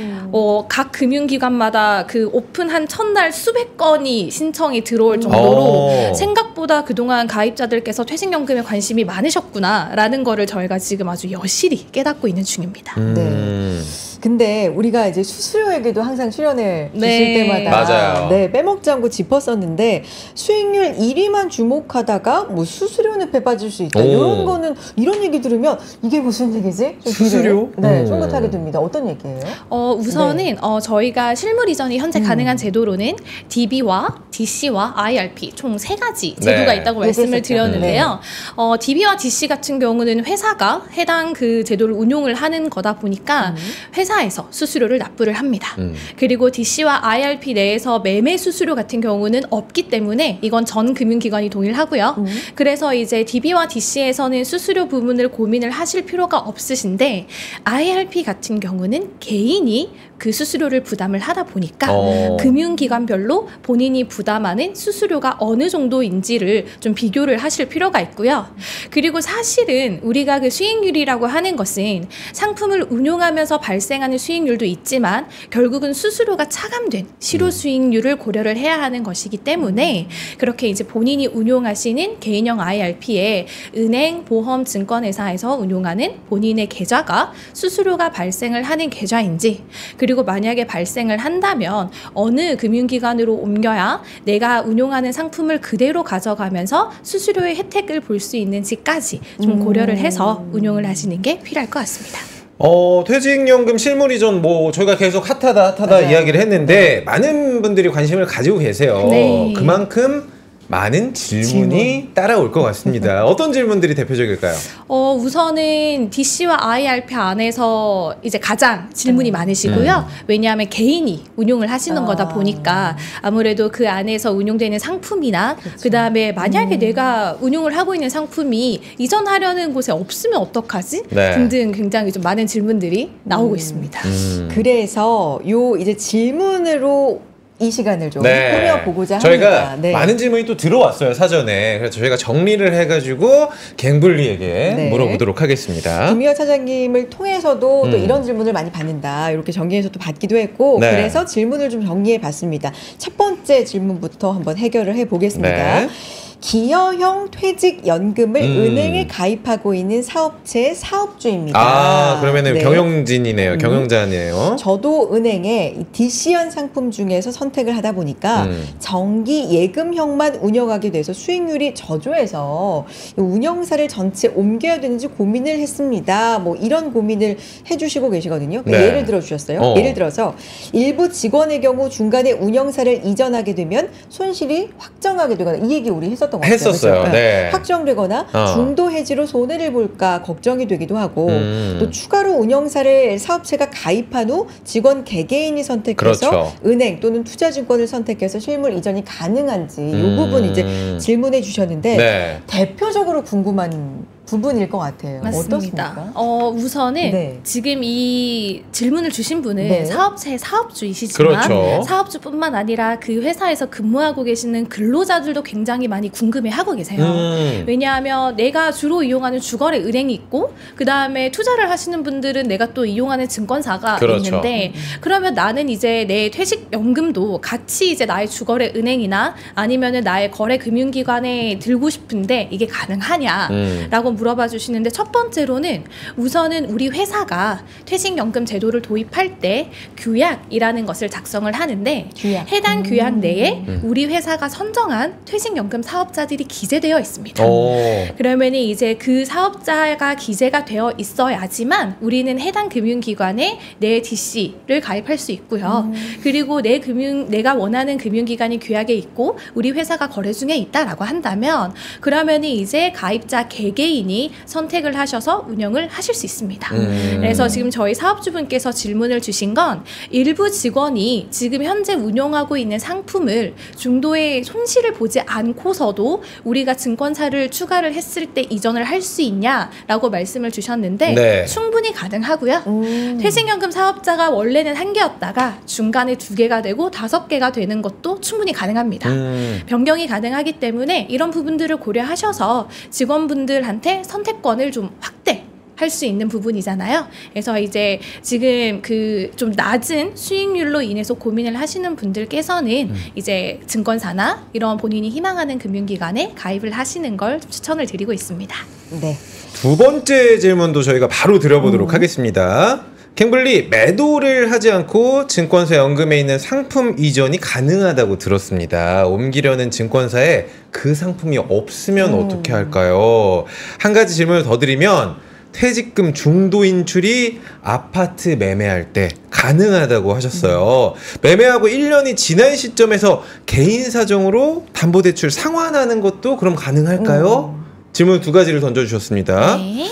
각 금융기관마다 그 오픈한 첫날 수백 건이 신청이 들어올 정도로 생각보다 그동안 가입자들께서 퇴직연금에 관심이 많으셨구나라는 거를 저희가 지금 아주 여실히 깨닫고 있는 중입니다. 네. 근데 우리가 이제 수수료 얘기도 항상 출연해 주실 네. 때마다 맞아요. 네, 빼먹지 않고 짚었었는데 수익률 1위만 주목하다가 뭐 수수료는 배빠질 수 있다. 오. 이런 거는 이런 얘기 들으면 이게 무슨 얘기지? 좀 수수료? 귀를, 네, 쫑긋하게 됩니다. 어떤 얘기예요? 우선은 저희가 실물 이전이 현재 가능한 제도로는 DB와 DC와 IRP 총 3가지 제도가 네. 있다고 말씀을 얘기했었죠. 드렸는데요. DB와 DC 같은 경우는 회사가 해당 그 제도를 운용을 하는 거다 보니까 회사에서 수수료를 납부를 합니다. 그리고 DC와 IRP 내에서 매매 수수료 같은 경우는 없기 때문에 이건 전 금융기관이 동일하고요. 그래서 이제 DB와 DC에서는 수수료 부분을 고민을 하실 필요가 없으신데 IRP 같은 경우는 개인이 그 수수료를 부담을 하다 보니까 금융기관별로 본인이 부담하는 수수료가 어느 정도인지를 좀 비교를 하실 필요가 있고요. 그리고 사실은 우리가 그 수익률이라고 하는 것은 상품을 운용하면서 발생하는 수익률도 있지만 결국은 수수료가 차감된 실효 수익률을 고려를 해야 하는 것이기 때문에 그렇게 이제 본인이 운용하시는 개인형 IRP에 은행, 보험, 증권회사에서 운용하는 본인의 계좌가 수수료가 발생을 하는 계좌인지 그리고 만약에 발생을 한다면 어느 금융기관으로 옮겨야 내가 운용하는 상품을 그대로 가져가면서 수수료의 혜택을 볼 수 있는지까지 좀 고려를 해서 운용을 하시는 게 필요할 것 같습니다. 퇴직연금 실물 이전 뭐 저희가 계속 핫하다 맞아요. 이야기를 했는데 많은 분들이 관심을 가지고 계세요. 네. 그만큼 많은 질문이 따라올 것 같습니다. 어떤 질문들이 대표적일까요? 우선은 DC와 IRP 안에서 이제 가장 질문이 많으시고요. 왜냐하면 개인이 운용을 하시는 거다 보니까 아무래도 그 안에서 운용되는 상품이나 그다음에 만약에 내가 운용을 하고 있는 상품이 이전하려는 곳에 없으면 어떡하지? 네. 등등 굉장히 좀 많은 질문들이 나오고 있습니다. 그래서 요 이제 질문으로 이 시간을 좀 네. 꾸며보고자 저희가 합니다. 네. 많은 질문이 또 들어왔어요, 사전에. 그래서 저희가 정리를 해가지고 갱블리에게 네. 물어보도록 하겠습니다. 김미화 차장님을 통해서도 또 음. 이런 질문을 많이 받는다. 이렇게 정리해서 또 받기도 했고 네. 그래서 질문을 좀 정리해 봤습니다. 첫 번째 질문부터 한번 해결을 해보겠습니다. 네. 기여형 퇴직연금을 은행에 가입하고 있는 사업체의 사업주입니다. 그러면은 네. 경영진이네요. 경영자네요. 저도 은행에 이 DC형 상품 중에서 선택을 하다 보니까 정기 예금형만 운영하게 돼서 수익률이 저조해서 운영사를 전체 옮겨야 되는지 고민을 했습니다. 뭐 이런 고민을 해주시고 계시거든요. 그러니까 네. 예를 들어 주셨어요. 예를 들어서 일부 직원의 경우 중간에 운영사를 이전하게 되면 손실이 확정하게 되거나 이 얘기 우리 했었던 했었던 것 같아요. 했었어요. 그렇죠? 네. 확정되거나 중도 해지로 손해를 볼까 걱정이 되기도 하고 또 추가로 운영사를 사업체가 가입한 후 직원 개개인이 선택해서 그렇죠. 은행 또는 투자증권을 선택해서 실물 이전이 가능한지 이 부분 이제 질문해 주셨는데 네. 대표적으로 궁금한 부분일 것 같아요. 맞습니다. 어떻습니까? 우선은 네. 지금 이 질문을 주신 분은 네. 사업체의 사업주이시지만 그렇죠. 사업주뿐만 아니라 그 회사에서 근무하고 계시는 근로자들도 굉장히 많이 궁금해하고 계세요. 왜냐하면 내가 주로 이용하는 주거래 은행이 있고 그 다음에 투자를 하시는 분들은 내가 또 이용하는 증권사가 그렇죠. 있는데 그러면 나는 이제 내 퇴직연금도 같이 이제 나의 주거래 은행이나 아니면은 나의 거래 금융기관에 들고 싶은데 이게 가능하냐라고 물어봐 주시는데 첫 번째로는 우선은 우리 회사가 퇴직연금 제도를 도입할 때 규약이라는 것을 작성을 하는데 규약. 해당 규약 내에 우리 회사가 선정한 퇴직연금 사업자들이 기재되어 있습니다. 그러면 이제 그 사업자가 기재가 되어 있어야지만 우리는 해당 금융기관에 내 DC를 가입할 수 있고요. 그리고 내가 원하는 금융기관이 규약에 있고 우리 회사가 거래 중에 있다라고 한다면 그러면 이제 가입자 개개인이 선택을 하셔서 운영을 하실 수 있습니다. 그래서 지금 저희 사업주분께서 질문을 주신 건 일부 직원이 지금 현재 운영하고 있는 상품을 중도의 손실을 보지 않고서도 우리가 증권사를 추가를 했을 때 이전을 할 수 있냐라고 말씀을 주셨는데 네. 충분히 가능하고요. 퇴직연금 사업자가 원래는 1개였다가 중간에 2개가 되고 5개가 되는 것도 충분히 가능합니다. 변경이 가능하기 때문에 이런 부분들을 고려하셔서 직원분들한테 선택권을 좀 확대할 수 있는 부분이잖아요. 그래서 이제 지금 그 좀 낮은 수익률로 인해서 고민을 하시는 분들께서는 이제 증권사나 이런 본인이 희망하는 금융기관에 가입을 하시는 걸 추천을 드리고 있습니다. 네. 두 번째 질문도 저희가 바로 드려보도록 하겠습니다. 캥블리, 매도를 하지 않고 증권사 연금에 있는 상품 이전이 가능하다고 들었습니다. 옮기려는 증권사에 그 상품이 없으면 어떻게 할까요? 한 가지 질문을 더 드리면 퇴직금 중도 인출이 아파트 매매할 때 가능하다고 하셨어요. 매매하고 1년이 지난 시점에서 개인 사정으로 담보대출 상환하는 것도 그럼 가능할까요? 질문 두 가지를 던져주셨습니다. 네.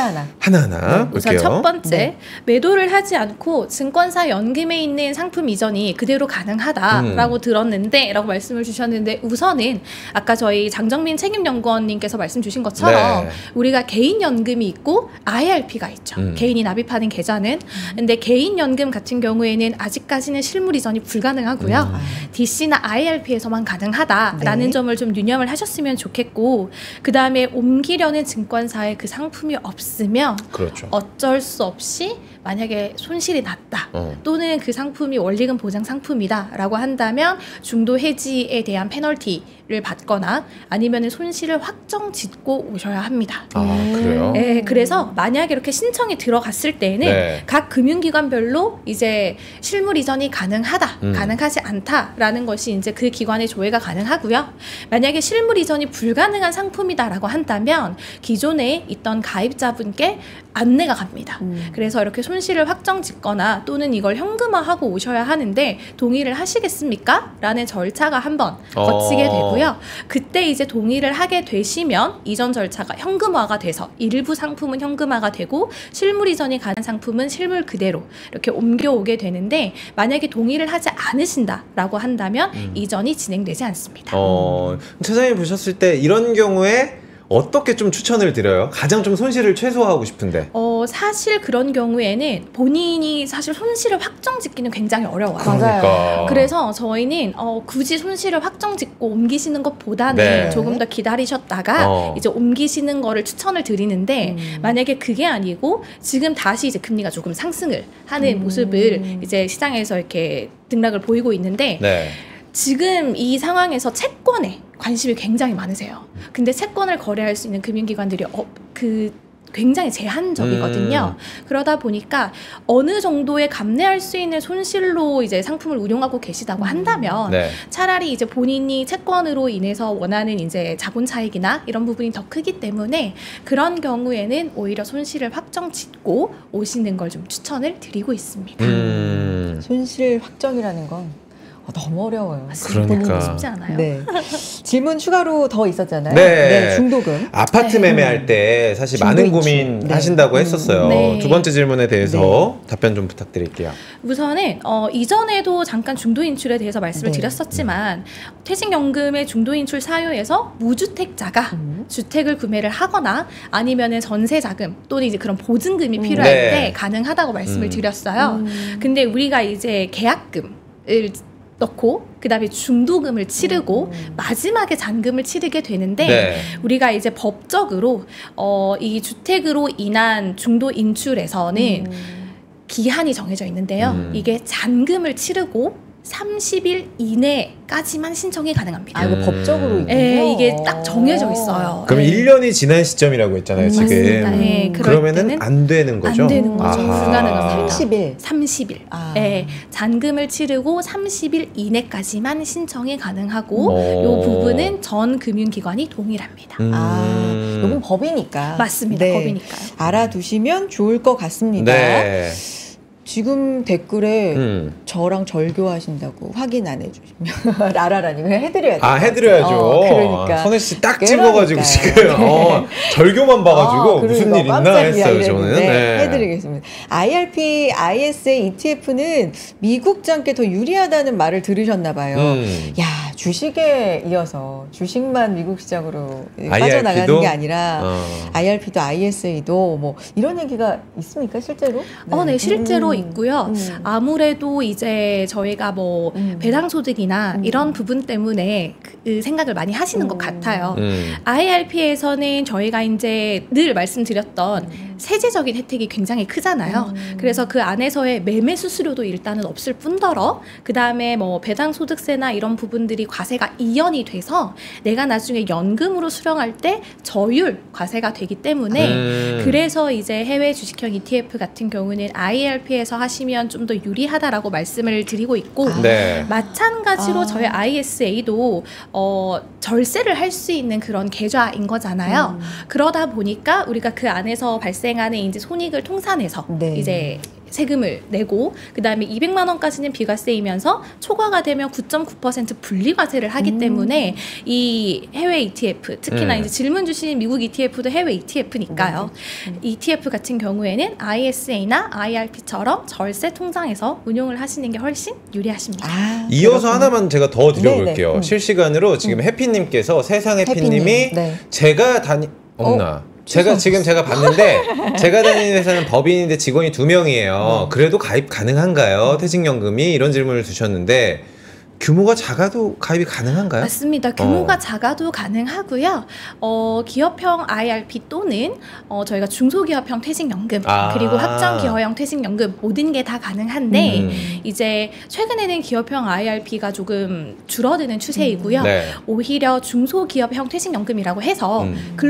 하나하나. 우선 볼게요. 첫 번째, 네. 매도를 하지 않고 증권사 연금에 있는 상품 이전이 그대로 가능하다라고 들었는데 라고 말씀을 주셨는데 우선은 아까 저희 장정민 책임연구원님께서 말씀 주신 것처럼 네. 우리가 개인연금이 있고 IRP가 있죠. 개인이 납입하는 계좌는. 근데 개인연금 같은 경우에는 아직까지는 실물 이전이 불가능하고요. DC나 IRP에서만 가능하다라는 네. 점을 좀 유념을 하셨으면 좋겠고 그 다음에 옮기려는 증권사에 그 상품이 없으면 그렇죠. 어쩔 수 없이 만약에 손실이 났다 또는 그 상품이 원리금 보장 상품이다 라고 한다면 중도 해지에 대한 페널티를 받거나 아니면 손실을 확정 짓고 오셔야 합니다. 아, 그래요? 네, 그래서 만약에 이렇게 신청이 들어갔을 때는 네. 각 금융기관별로 이제 실물 이전이 가능하다, 가능하지 않다라는 것이 이제 그 기관의 조회가 가능하고요. 만약에 실물 이전이 불가능한 상품이다라고 한다면 기존에 있던 가입자분께 안내가 갑니다. 그래서 이렇게 손실을 확정 짓거나 또는 이걸 현금화하고 오셔야 하는데 동의를 하시겠습니까? 라는 절차가 한번 거치게 되고요. 그때 이제 동의를 하게 되시면 이전 절차가 현금화가 돼서 일부 상품은 현금화가 되고 실물 이전이 가는 상품은 실물 그대로 이렇게 옮겨오게 되는데 만약에 동의를 하지 않으신다라고 한다면 이전이 진행되지 않습니다. 차장님 보셨을 때 이런 경우에 어떻게 좀 추천을 드려요? 가장 좀 손실을 최소화하고 싶은데. 사실 그런 경우에는 본인이 사실 손실을 확정 짓기는 굉장히 어려워요. 그러니까. 그래서 저희는 굳이 손실을 확정 짓고 옮기시는 것보다는 네. 조금 더 기다리셨다가 이제 옮기시는 거를 추천을 드리는데 만약에 그게 아니고 지금 다시 이제 금리가 조금 상승을 하는 모습을 이제 시장에서 이렇게 등락을 보이고 있는데 네. 지금 이 상황에서 채권에 관심이 굉장히 많으세요. 근데 채권을 거래할 수 있는 금융기관들이 굉장히 제한적이거든요. 그러다 보니까 어느 정도의 감내할 수 있는 손실로 이제 상품을 운용하고 계시다고 한다면 네. 차라리 이제 본인이 채권으로 인해서 원하는 이제 자본 차익이나 이런 부분이 더 크기 때문에 그런 경우에는 오히려 손실을 확정 짓고 오시는 걸 좀 추천을 드리고 있습니다. 손실 확정이라는 건 너무 어려워요. 그러니까. 쉽지 않아요. 네. 질문 추가로 더 있었잖아요. 네. 중도금. 아파트 매매할 때 사실 많은 중도인출. 고민 네. 하신다고 했었어요. 네. 두 번째 질문에 대해서 답변 좀 부탁드릴게요. 우선은 이전에도 잠깐 중도인출에 대해서 말씀을 네. 드렸었지만 퇴직연금의 중도인출 사유에서 무주택자가 주택을 구매를 하거나 아니면은 전세자금 또는 이제 그런 보증금이 필요할 네. 때 가능하다고 말씀을 드렸어요. 근데 우리가 이제 계약금을 넣고 그다음에 중도금을 치르고 마지막에 잔금을 치르게 되는데 네. 우리가 이제 법적으로 이 주택으로 인한 중도 인출에서는 기한이 정해져 있는데요. 이게 잔금을 치르고 30일 이내까지만 신청이 가능합니다. 이거 법적으로 있군요. 네, 이게 딱 정해져 있어요. 그럼 네. 1년이 지난 시점이라고 했잖아요, 지금. 맞습니다. 네, 그럴 그러면은 때는 안 되는 거죠? 안 되는 거죠. 아하. 불가능합니다. 30일. 30일. 아. 네, 잔금을 치르고 30일 이내까지만 신청이 가능하고 오. 이 부분은 전 금융기관이 동일합니다. 이건 법이니까. 맞습니다. 네. 법이니까요. 알아두시면 좋을 것 같습니다. 네. 지금 댓글에 저랑 절교하신다고 확인 안 해주시면 라라라니 그냥 해드려야 돼요. 해드려야죠. 그러니까 선혜 씨 딱 그러니까요. 찍어가지고 지금 절교만 봐가지고 무슨 일 있나 했어요, 저는. 네. 해드리겠습니다. IRP, ISA, ETF는 미국장께 더 유리하다는 말을 들으셨나 봐요. 야, 주식에 이어서 주식만 미국 시장으로 빠져나가는 게 아니라 IRP도 ISA도 뭐 이런 얘기가 있습니까, 실제로? 네, 실제로 있고요. 아무래도 이제 저희가 뭐 배당소득이나 이런 부분 때문에 그 생각을 많이 하시는 것 같아요. IRP에서는 저희가 이제 늘 말씀드렸던 세제적인 혜택이 굉장히 크잖아요. 그래서 그 안에서의 매매 수수료도 일단은 없을 뿐더러 그 다음에 뭐 배당소득세나 이런 부분들이 과세가 이연이 돼서 내가 나중에 연금으로 수령할 때 저율 과세가 되기 때문에 그래서 이제 해외 주식형 ETF 같은 경우는 IRP에서 하시면 좀 더 유리하다라고 말씀을 드리고 있고 네. 마찬가지로 저희 ISA도 절세를 할 수 있는 그런 계좌인 거잖아요. 그러다 보니까 우리가 그 안에서 발생하는 이제 손익을 통산해서 네. 이제 세금을 내고 그 다음에 200만 원까지는 비과세이면서 초과가 되면 9.9% 분리과세를 하기 때문에 이 해외 ETF 특히나 이제 질문 주신 미국 ETF도 해외 ETF니까요. ETF 같은 경우에는 ISA나 IRP처럼 절세 통장에서 운용을 하시는 게 훨씬 유리하십니다. 이어서 하나만 제가 더 드려볼게요. 네네. 실시간으로 지금 해피님께서 세상 해피님이 해피님, 네. 제가 없나? 제가 봤는데 제가 다니는 회사는 법인인데 직원이 2명이에요. 그래도 가입 가능한가요? 퇴직연금이 이런 질문을 주셨는데 규모가 작아도 가입이 가능한가요? 맞습니다. 규모가 작아도 가능하고요. 기업형 IRP 또는 저희가 중소기업형 퇴직연금 그리고 확정기여형 퇴직연금 모든 게 다 가능한데 이제 최근에는 기업형 IRP가 조금 줄어드는 추세이고요. 네. 오히려 중소기업형 퇴직연금이라고 해서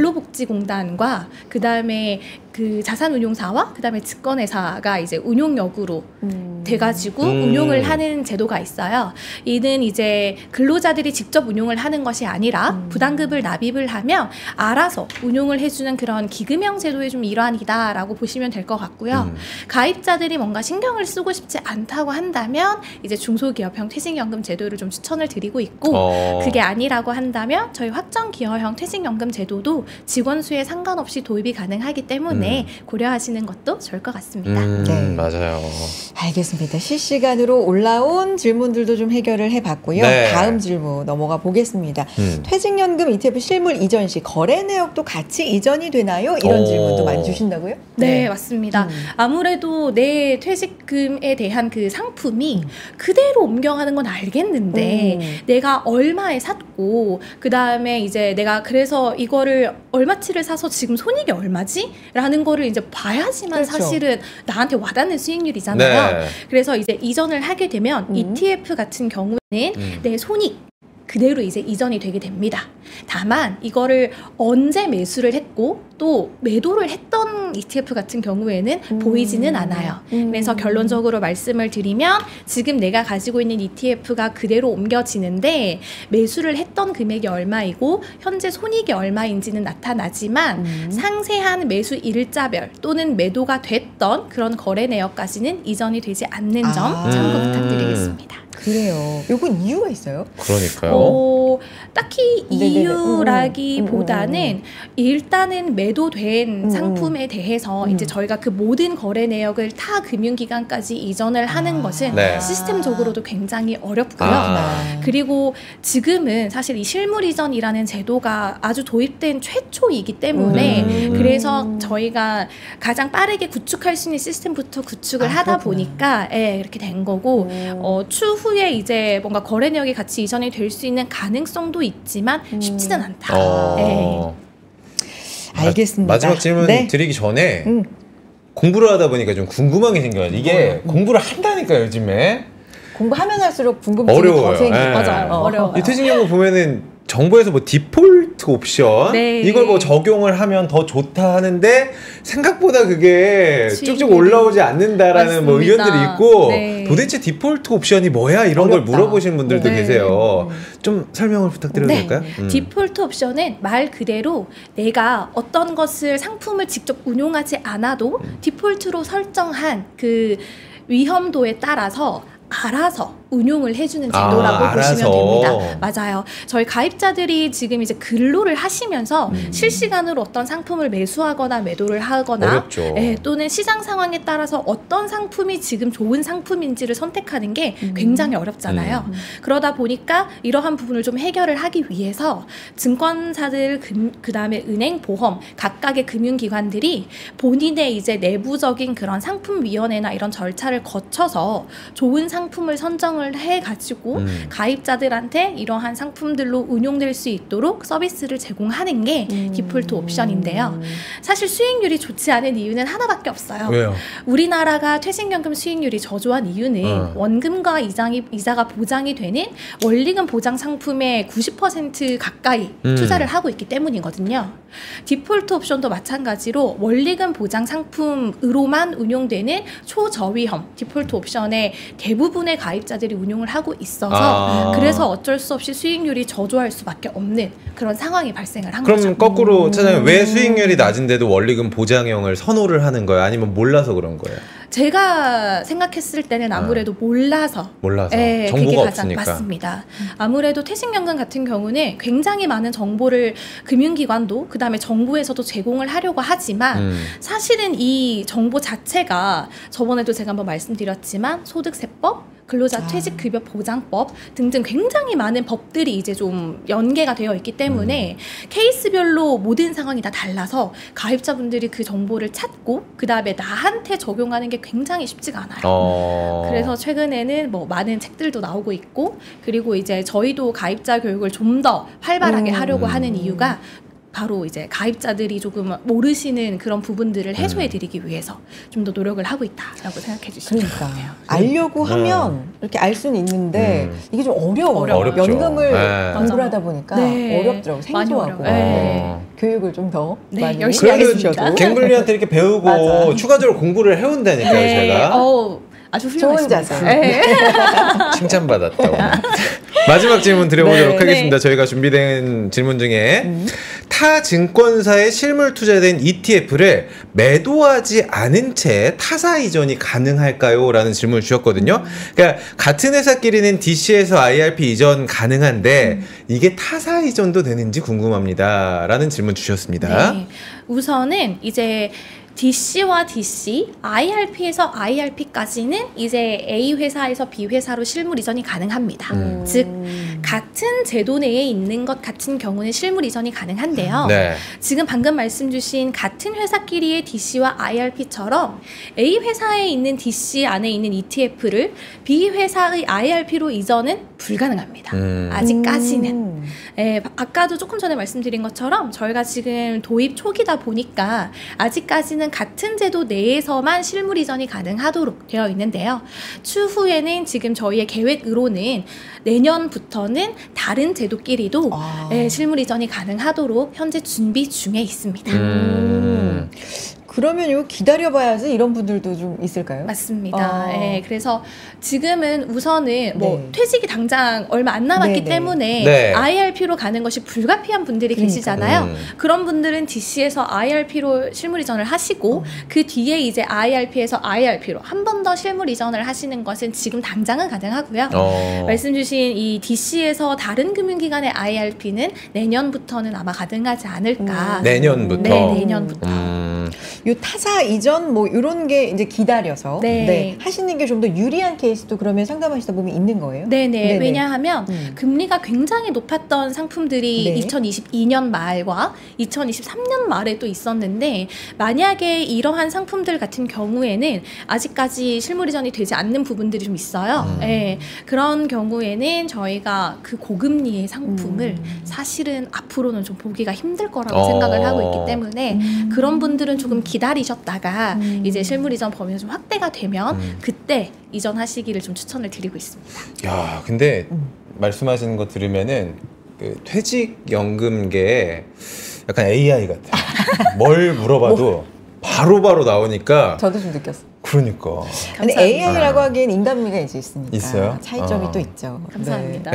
근로복지공단과 그 다음에 그 자산운용사와 그 다음에 증권회사가 이제 운용역으로 돼가지고 운용을 하는 제도가 있어요. 이는 이제 근로자들이 직접 운용을 하는 것이 아니라 부담금을 납입을 하면 알아서 운용을 해주는 그런 기금형 제도의 좀 일환이다라고 보시면 될 것 같고요. 가입자들이 뭔가 신경을 쓰고 싶지 않다고 한다면 이제 중소기업형 퇴직연금 제도를 좀 추천을 드리고 있고 그게 아니라고 한다면 저희 확정기여형 퇴직연금 제도도 직원 수에 상관없이 도입이 가능하기 때문에 고려하시는 것도 좋을 것 같습니다. 네. 맞아요. 알겠습니다. 실시간으로 올라온 질문들도 좀 해결을 해봤고요. 네. 다음 질문 넘어가 보겠습니다. 퇴직연금 ETF 실물 이전 시 거래 내역도 같이 이전이 되나요? 이런 질문도 많이 주신다고요? 네, 맞습니다. 아무래도 내 퇴직금에 대한 그 상품이 그대로 옮겨가는 건 알겠는데 내가 얼마에 샀고 그 다음에 이제 내가 그래서 이거를 얼마치를 사서 지금 손익이 얼마지? 라는 거를 이제 봐야지만 그렇죠. 사실은 나한테 와닿는 수익률이잖아요. 네. 그래서 이제 이전을 하게 되면 ETF 같은 경우는 내 손익 그대로 이제 이전이 되게 됩니다. 다만 이거를 언제 매수를 했고 또 매도를 했던 ETF 같은 경우에는 보이지는 않아요. 그래서 결론적으로 말씀을 드리면 지금 내가 가지고 있는 ETF가 그대로 옮겨지는데 매수를 했던 금액이 얼마이고 현재 손익이 얼마인지는 나타나지만 상세한 매수 일자별 또는 매도가 됐던 그런 거래 내역까지는 이전이 되지 않는 점 참고 부탁드리겠습니다. 그래요. 요건 이유가 있어요? 그러니까요. 딱히 네네네. 이유라기보다는 일단은 매도된 상품에 대해서 이제 저희가 그 모든 거래 내역을 타 금융기관까지 이전을 하는 것은 네. 시스템적으로도 굉장히 어렵고요. 그리고 지금은 사실 이 실물 이전이라는 제도가 아주 도입된 최초이기 때문에 그래서 저희가 가장 빠르게 구축할 수 있는 시스템부터 구축을 하다 보니까 이렇게 된 거고 추후에 이제 뭔가 거래 내역이 같이 이전이 될 수 있는 가능성도 있지만 쉽지는 않다. 알겠습니다. 마지막 질문 네. 드리기 전에 공부를 하다 보니까 좀 궁금한 게 생겨요. 이게 공부를 한다니까 요즘에 공부하면 할수록 궁금증이 어려워요. 더 생기죠. 네. 맞아요. 어려워요. 이 퇴직연금 보면은 정부에서 뭐 디폴트 옵션 네. 이걸 뭐 적용을 하면 더 좋다 하는데 생각보다 그게 쭉쭉 수익률이 올라오지 않는다라는 뭐 맞습니다. 의견들이 있고 네. 도대체 디폴트 옵션이 뭐야 이런 걸 어렵다. 물어보시는 분들도 네. 계세요. 좀 설명을 부탁드려도 네. 될까요? 디폴트 옵션은 말 그대로 내가 어떤 것을 상품을 직접 운용하지 않아도 디폴트로 설정한 그 위험도에 따라서 알아서 운용을 해주는 제도라고 보시면 됩니다. 맞아요. 저희 가입자들이 지금 이제 근로를 하시면서 실시간으로 어떤 상품을 매수하거나 매도를 하거나 어렵죠. 또는 시장 상황에 따라서 어떤 상품이 지금 좋은 상품인지를 선택하는 게 굉장히 어렵잖아요. 그러다 보니까 이러한 부분을 좀 해결을 하기 위해서 증권사들 그다음에 은행, 보험 각각의 금융기관들이 본인의 이제 내부적인 그런 상품위원회나 이런 절차를 거쳐서 좋은 상품을 선정을 해가지고 가입자들한테 이러한 상품들로 운용될 수 있도록 서비스를 제공하는 게 디폴트 옵션인데요. 사실 수익률이 좋지 않은 이유는 하나밖에 없어요. 왜요? 우리나라가 퇴직연금 수익률이 저조한 이유는 원금과 이자가 보장이 되는 원리금 보장 상품의 90% 가까이 투자를 하고 있기 때문이거든요. 디폴트 옵션도 마찬가지로 원리금 보장 상품으로만 운용되는 초저위험 디폴트 옵션의 대부분의 가입자들이 운용을 하고 있어서 그래서 어쩔 수 없이 수익률이 저조할 수밖에 없는 그런 상황이 발생을 한 그럼 거죠. 거꾸로 찾아면 왜 수익률이 낮은데도 원리금 보장형을 선호를 하는 거예요? 아니면 몰라서 그런 거예요? 제가 생각했을 때는 아무래도 몰라서 정보가 그게 가장 없으니까. 맞습니다. 아무래도 퇴직연금 같은 경우는 굉장히 많은 정보를 금융기관도 그다음에 정부에서도 제공을 하려고 하지만 사실은 이 정보 자체가 저번에도 제가 한번 말씀드렸지만 소득세법 근로자 퇴직급여 보장법 등등 굉장히 많은 법들이 이제 좀 연계가 되어 있기 때문에 케이스별로 모든 상황이 다 달라서 가입자분들이 그 정보를 찾고 그 다음에 나한테 적용하는 게 굉장히 쉽지가 않아요. 그래서 최근에는 뭐 많은 책들도 나오고 있고 그리고 이제 저희도 가입자 교육을 좀 더 활발하게 하려고 하는 이유가 바로 이제 가입자들이 조금 모르시는 그런 부분들을 해소해드리기 위해서 좀 더 노력을 하고 있다라고 생각해 주시면 그러니까 돼요. 알려고 하면 이렇게 알 수는 있는데 이게 좀 어려워요. 어렵죠. 연금을 네. 공부를 하다 보니까 네. 어렵더라고. 많이 생소하고. 어려워요. 네. 교육을 좀 더 네, 많이 열심히 하겠습니다. 하겠습니다. 갱블리한테 이렇게 배우고 맞아. 추가적으로 공부를 해온다니까요, 제가. 아주 좋은 훌륭하십니다. 자세. 네. 칭찬받았다고. 마지막 질문 드려보도록 네. 하겠습니다. 저희가 준비된 질문 중에 타 증권사에 실물 투자된 ETF를 매도하지 않은 채 타사 이전이 가능할까요? 라는 질문을 주셨거든요. 그러니까 같은 회사끼리는 DC에서 IRP 이전 가능한데 이게 타사 이전도 되는지 궁금합니다. 라는 질문 주셨습니다. 네. 우선은 이제 DC와 DC, IRP에서 IRP까지는 이제 A 회사에서 B 회사로 실물 이전이 가능합니다. 즉 같은 제도 내에 있는 것 같은 경우는 실물 이전이 가능한데요. 네. 지금 방금 말씀 주신 같은 회사끼리의 DC와 IRP처럼 A 회사에 있는 DC 안에 있는 ETF를 B 회사의 IRP로 이전은 불가능합니다. 아직까지는. 예, 아까도 조금 전에 말씀드린 것처럼 저희가 지금 도입 초기다 보니까 아직까지는 같은 제도 내에서만 실물 이전이 가능하도록 되어 있는데요. 추후에는 지금 저희의 계획으로는 내년부터는 다른 제도끼리도 실물 이전이 가능하도록 현재 준비 중에 있습니다. 그러면 이거 기다려봐야지 이런 분들도 좀 있을까요? 맞습니다. 네, 그래서 지금은 우선은 뭐 퇴직이 당장 얼마 안 남았기 때문에 네. IRP로 가는 것이 불가피한 분들이 계시잖아요. 그런 분들은 DC에서 IRP로 실물 이전을 하시고 그 뒤에 이제 IRP에서 IRP로 한 번 더 실물 이전을 하시는 것은 지금 당장은 가능하고요. 말씀 주신 이 DC에서 다른 금융기관의 IRP는 내년부터는 아마 가능하지 않을까. 내년부터? 네, 내년부터. 요 타사 이전 뭐 이런 게 이제 기다려서 하시는 게 좀 더 유리한 케이스도 그러면 상담하시다 보면 있는 거예요? 네네. 왜냐하면 금리가 굉장히 높았던 상품들이 2022년 말과 2023년 말에 또 있었는데 만약에 이러한 상품들 같은 경우에는 아직까지 실물 이전이 되지 않는 부분들이 좀 있어요. 네. 그런 경우에는 저희가 그 고금리의 상품을 사실은 앞으로는 좀 보기가 힘들 거라고 생각을 하고 있기 때문에 그런 분들은 조금 기다리셨다가 이제 실물 이전 범위가 좀 확대가 되면 그때 이전하시기를 좀 추천을 드리고 있습니다. 야, 근데 말씀하시는 거 들으면은 그 퇴직연금계 약간 AI 같아. 뭘 물어봐도 바로바로 나오니까. 저도 좀 느꼈어요. 그러니까. 근데 AI라고 하기엔 인간미가 이제 있으니까 있어요? 차이점이 또 있죠. 감사합니다.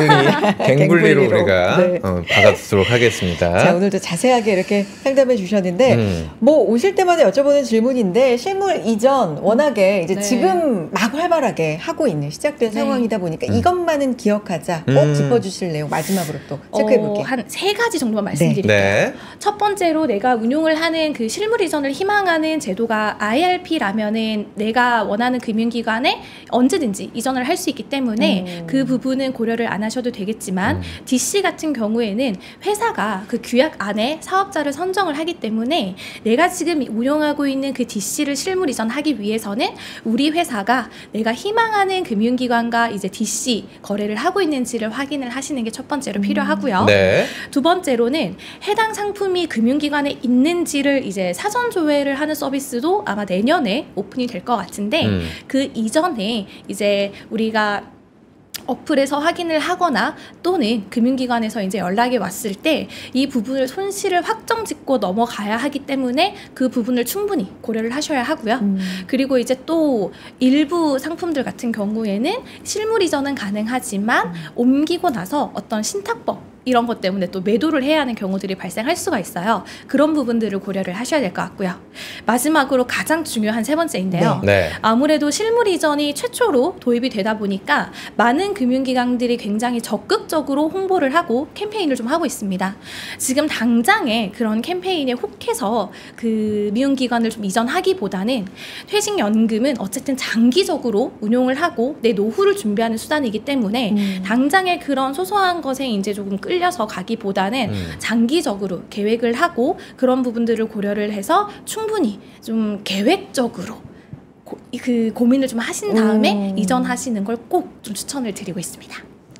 갱블리로 우리가 받아쓰도록 하겠습니다. 자, 오늘도 자세하게 이렇게 상담해 주셨는데 뭐 오실 때마다 여쭤보는 질문인데 실물 이전 워낙에 이제 지금 막 활발하게 하고 있는 시작된 상황이다 보니까 이것만은 기억하자. 꼭 짚어주실 내용 마지막으로 또 체크해 볼게요. 한 3가지 정도만 말씀드릴게요. 첫 번째로 내가 운용을 하는 그 실물 이전을 희망하는 제도가 IRP라면은 내가 원하는 금융기관에 언제든지 이전을 할 수 있기 때문에 그 부분은 고려를 안 하셔도 되겠지만 DC 같은 경우에는 회사가 그 규약 안에 사업자를 선정을 하기 때문에 내가 지금 운용하고 있는 그 DC를 실물 이전하기 위해서는 우리 회사가 내가 희망하는 금융기관과 이제 DC 거래를 하고 있는지를 확인을 하시는 게 첫 번째로 필요하고요. 두 번째로는 해당 상품이 금융기관에 있는지를 이제 사전 조회를 하는 서비스도 아마 내년에 오픈이 될 것 같은데 그 이전에 이제 우리가 어플에서 확인을 하거나 또는 금융기관에서 이제 연락이 왔을 때 이 부분을 손실을 확정 짓고 넘어가야 하기 때문에 그 부분을 충분히 고려를 하셔야 하고요. 그리고 이제 또 일부 상품들 같은 경우에는 실물 이전은 가능하지만 옮기고 나서 어떤 신탁법 이런 것 때문에 또 매도를 해야 하는 경우들이 발생할 수가 있어요. 그런 부분들을 고려를 하셔야 될 것 같고요. 마지막으로 가장 중요한 세 번째인데요. 아무래도 실물 이전이 최초로 도입이 되다 보니까 많은 금융기관들이 굉장히 적극적으로 홍보를 하고 캠페인을 좀 하고 있습니다. 지금 당장에 그런 캠페인에 혹해서 그 금융기관을 좀 이전하기보다는 퇴직연금은 어쨌든 장기적으로 운용을 하고 내 노후를 준비하는 수단이기 때문에 당장에 그런 소소한 것에 이제 조금 끌려서 가기보다는 장기적으로 계획을 하고 그런 부분들을 고려를 해서 충분히 좀 계획적으로 그 고민을 좀 하신 다음에 이전하시는 걸 꼭 좀 추천을 드리고 있습니다.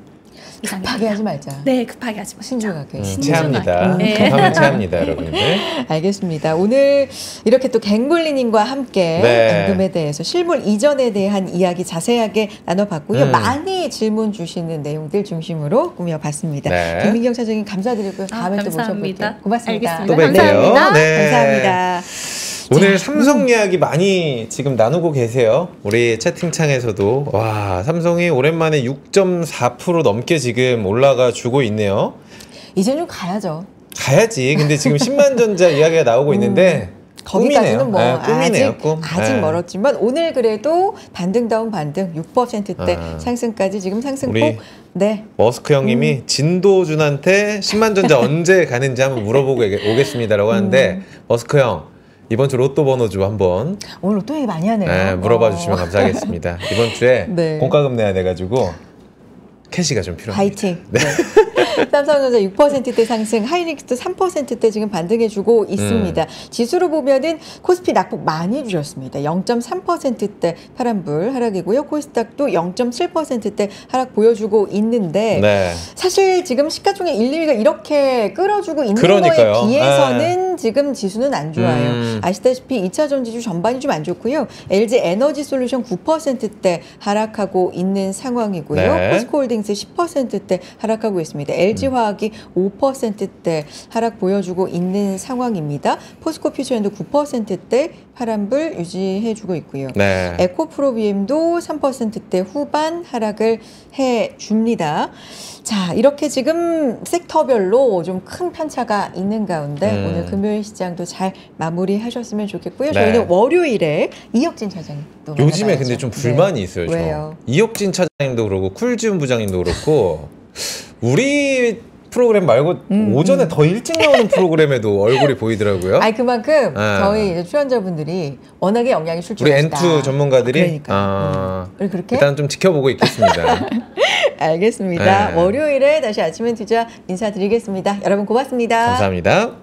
급하게 하지 말자. 네, 급하게 하지 말자. 신중하게. 체합니다. 급하면 체합니다, 여러분들. 알겠습니다. 오늘 이렇게 또 갱블리님과 함께 연금에 대해서 실물 이전에 대한 이야기 자세하게 나눠봤고요. 많이 질문 주시는 내용들 중심으로 꾸며봤습니다. 김민경 차장님 감사드리고요. 다음에 또 모셔볼게요. 고맙습니다. 알겠습니다. 또 뵐게요. 감사합니다. 감사합니다. 오늘 삼성 이야기 많이 지금 나누고 계세요. 우리 채팅창에서도. 와, 삼성이 오랜만에 6.4% 넘게 지금 올라가 주고 있네요. 이제 좀 가야죠. 가야지. 근데 지금 10만 전자 이야기가 나오고 있는데 거기까지는 뭐 꿈이네요. 아직 멀었지만 오늘 그래도 반등다운 반등 6%대 상승까지 지금 상승폭. 머스크 형님이 진도준한테 10만 전자 언제 가는지 한번 물어보고 오겠습니다라고 하는데 머스크 형 이번 주 로또 번호주 한번 오늘 로또 얘기 많이 하네요. 물어봐 주시면 감사하겠습니다. 이번 주에 공과금 내야 돼가지고 캐시가 좀 필요합니다. 파이팅. 삼성전자 6%대 상승, 하이닉스도 3%대 지금 반등해주고 있습니다. 지수로 보면은 코스피 낙폭 많이 주셨습니다. 0.3%대 파란불 하락이고요. 코스닥도 0.7%대 하락 보여주고 있는데 사실 지금 시가총액 1, 2위가 이렇게 끌어주고 있는 거에 비해서는 지금 지수는 안 좋아요. 아시다시피 2차 전지주 전반이 좀 안 좋고요. LG 에너지 솔루션 9%대 하락하고 있는 상황이고요. 포스코홀딩스 10%대 하락하고 있습니다. LG LG화학이 5%대 하락 보여주고 있는 상황입니다. 포스코 퓨처엔도 9%대 파란불 유지해주고 있고요. 네. 에코프로비엠도 3%대 후반 하락을 해줍니다. 자, 이렇게 지금 섹터별로 좀 큰 편차가 있는 가운데 오늘 금요일 시장도 잘 마무리하셨으면 좋겠고요. 네. 저희는 월요일에 이혁진 차장님 또 요즘에 만나봐야죠. 근데 좀 불만이 있어요. 저. 왜요? 이혁진 차장님도 그렇고 쿨지훈 부장님도 그렇고 우리 프로그램 말고 오전에 더 일찍 나오는 프로그램에도 얼굴이 보이더라고요. 아니 그만큼 네. 저희 이제 출연자분들이 워낙에 영향이 우리 출중하시다. N2 전문가들이 그러니까. 우리 그렇게? 일단 좀 지켜보고 있겠습니다. 알겠습니다. 네. 월요일에 다시 아침엔 투자 인사드리겠습니다. 여러분 고맙습니다. 감사합니다.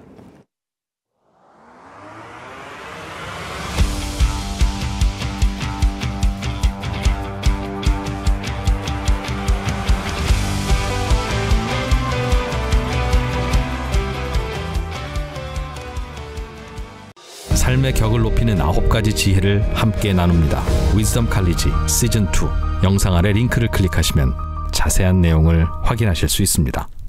삶의 격을 높이는 9가지 지혜를 함께 나눕니다. 위즈덤 칼리지 시즌 2 영상 아래 링크를 클릭하시면 자세한 내용을 확인하실 수 있습니다.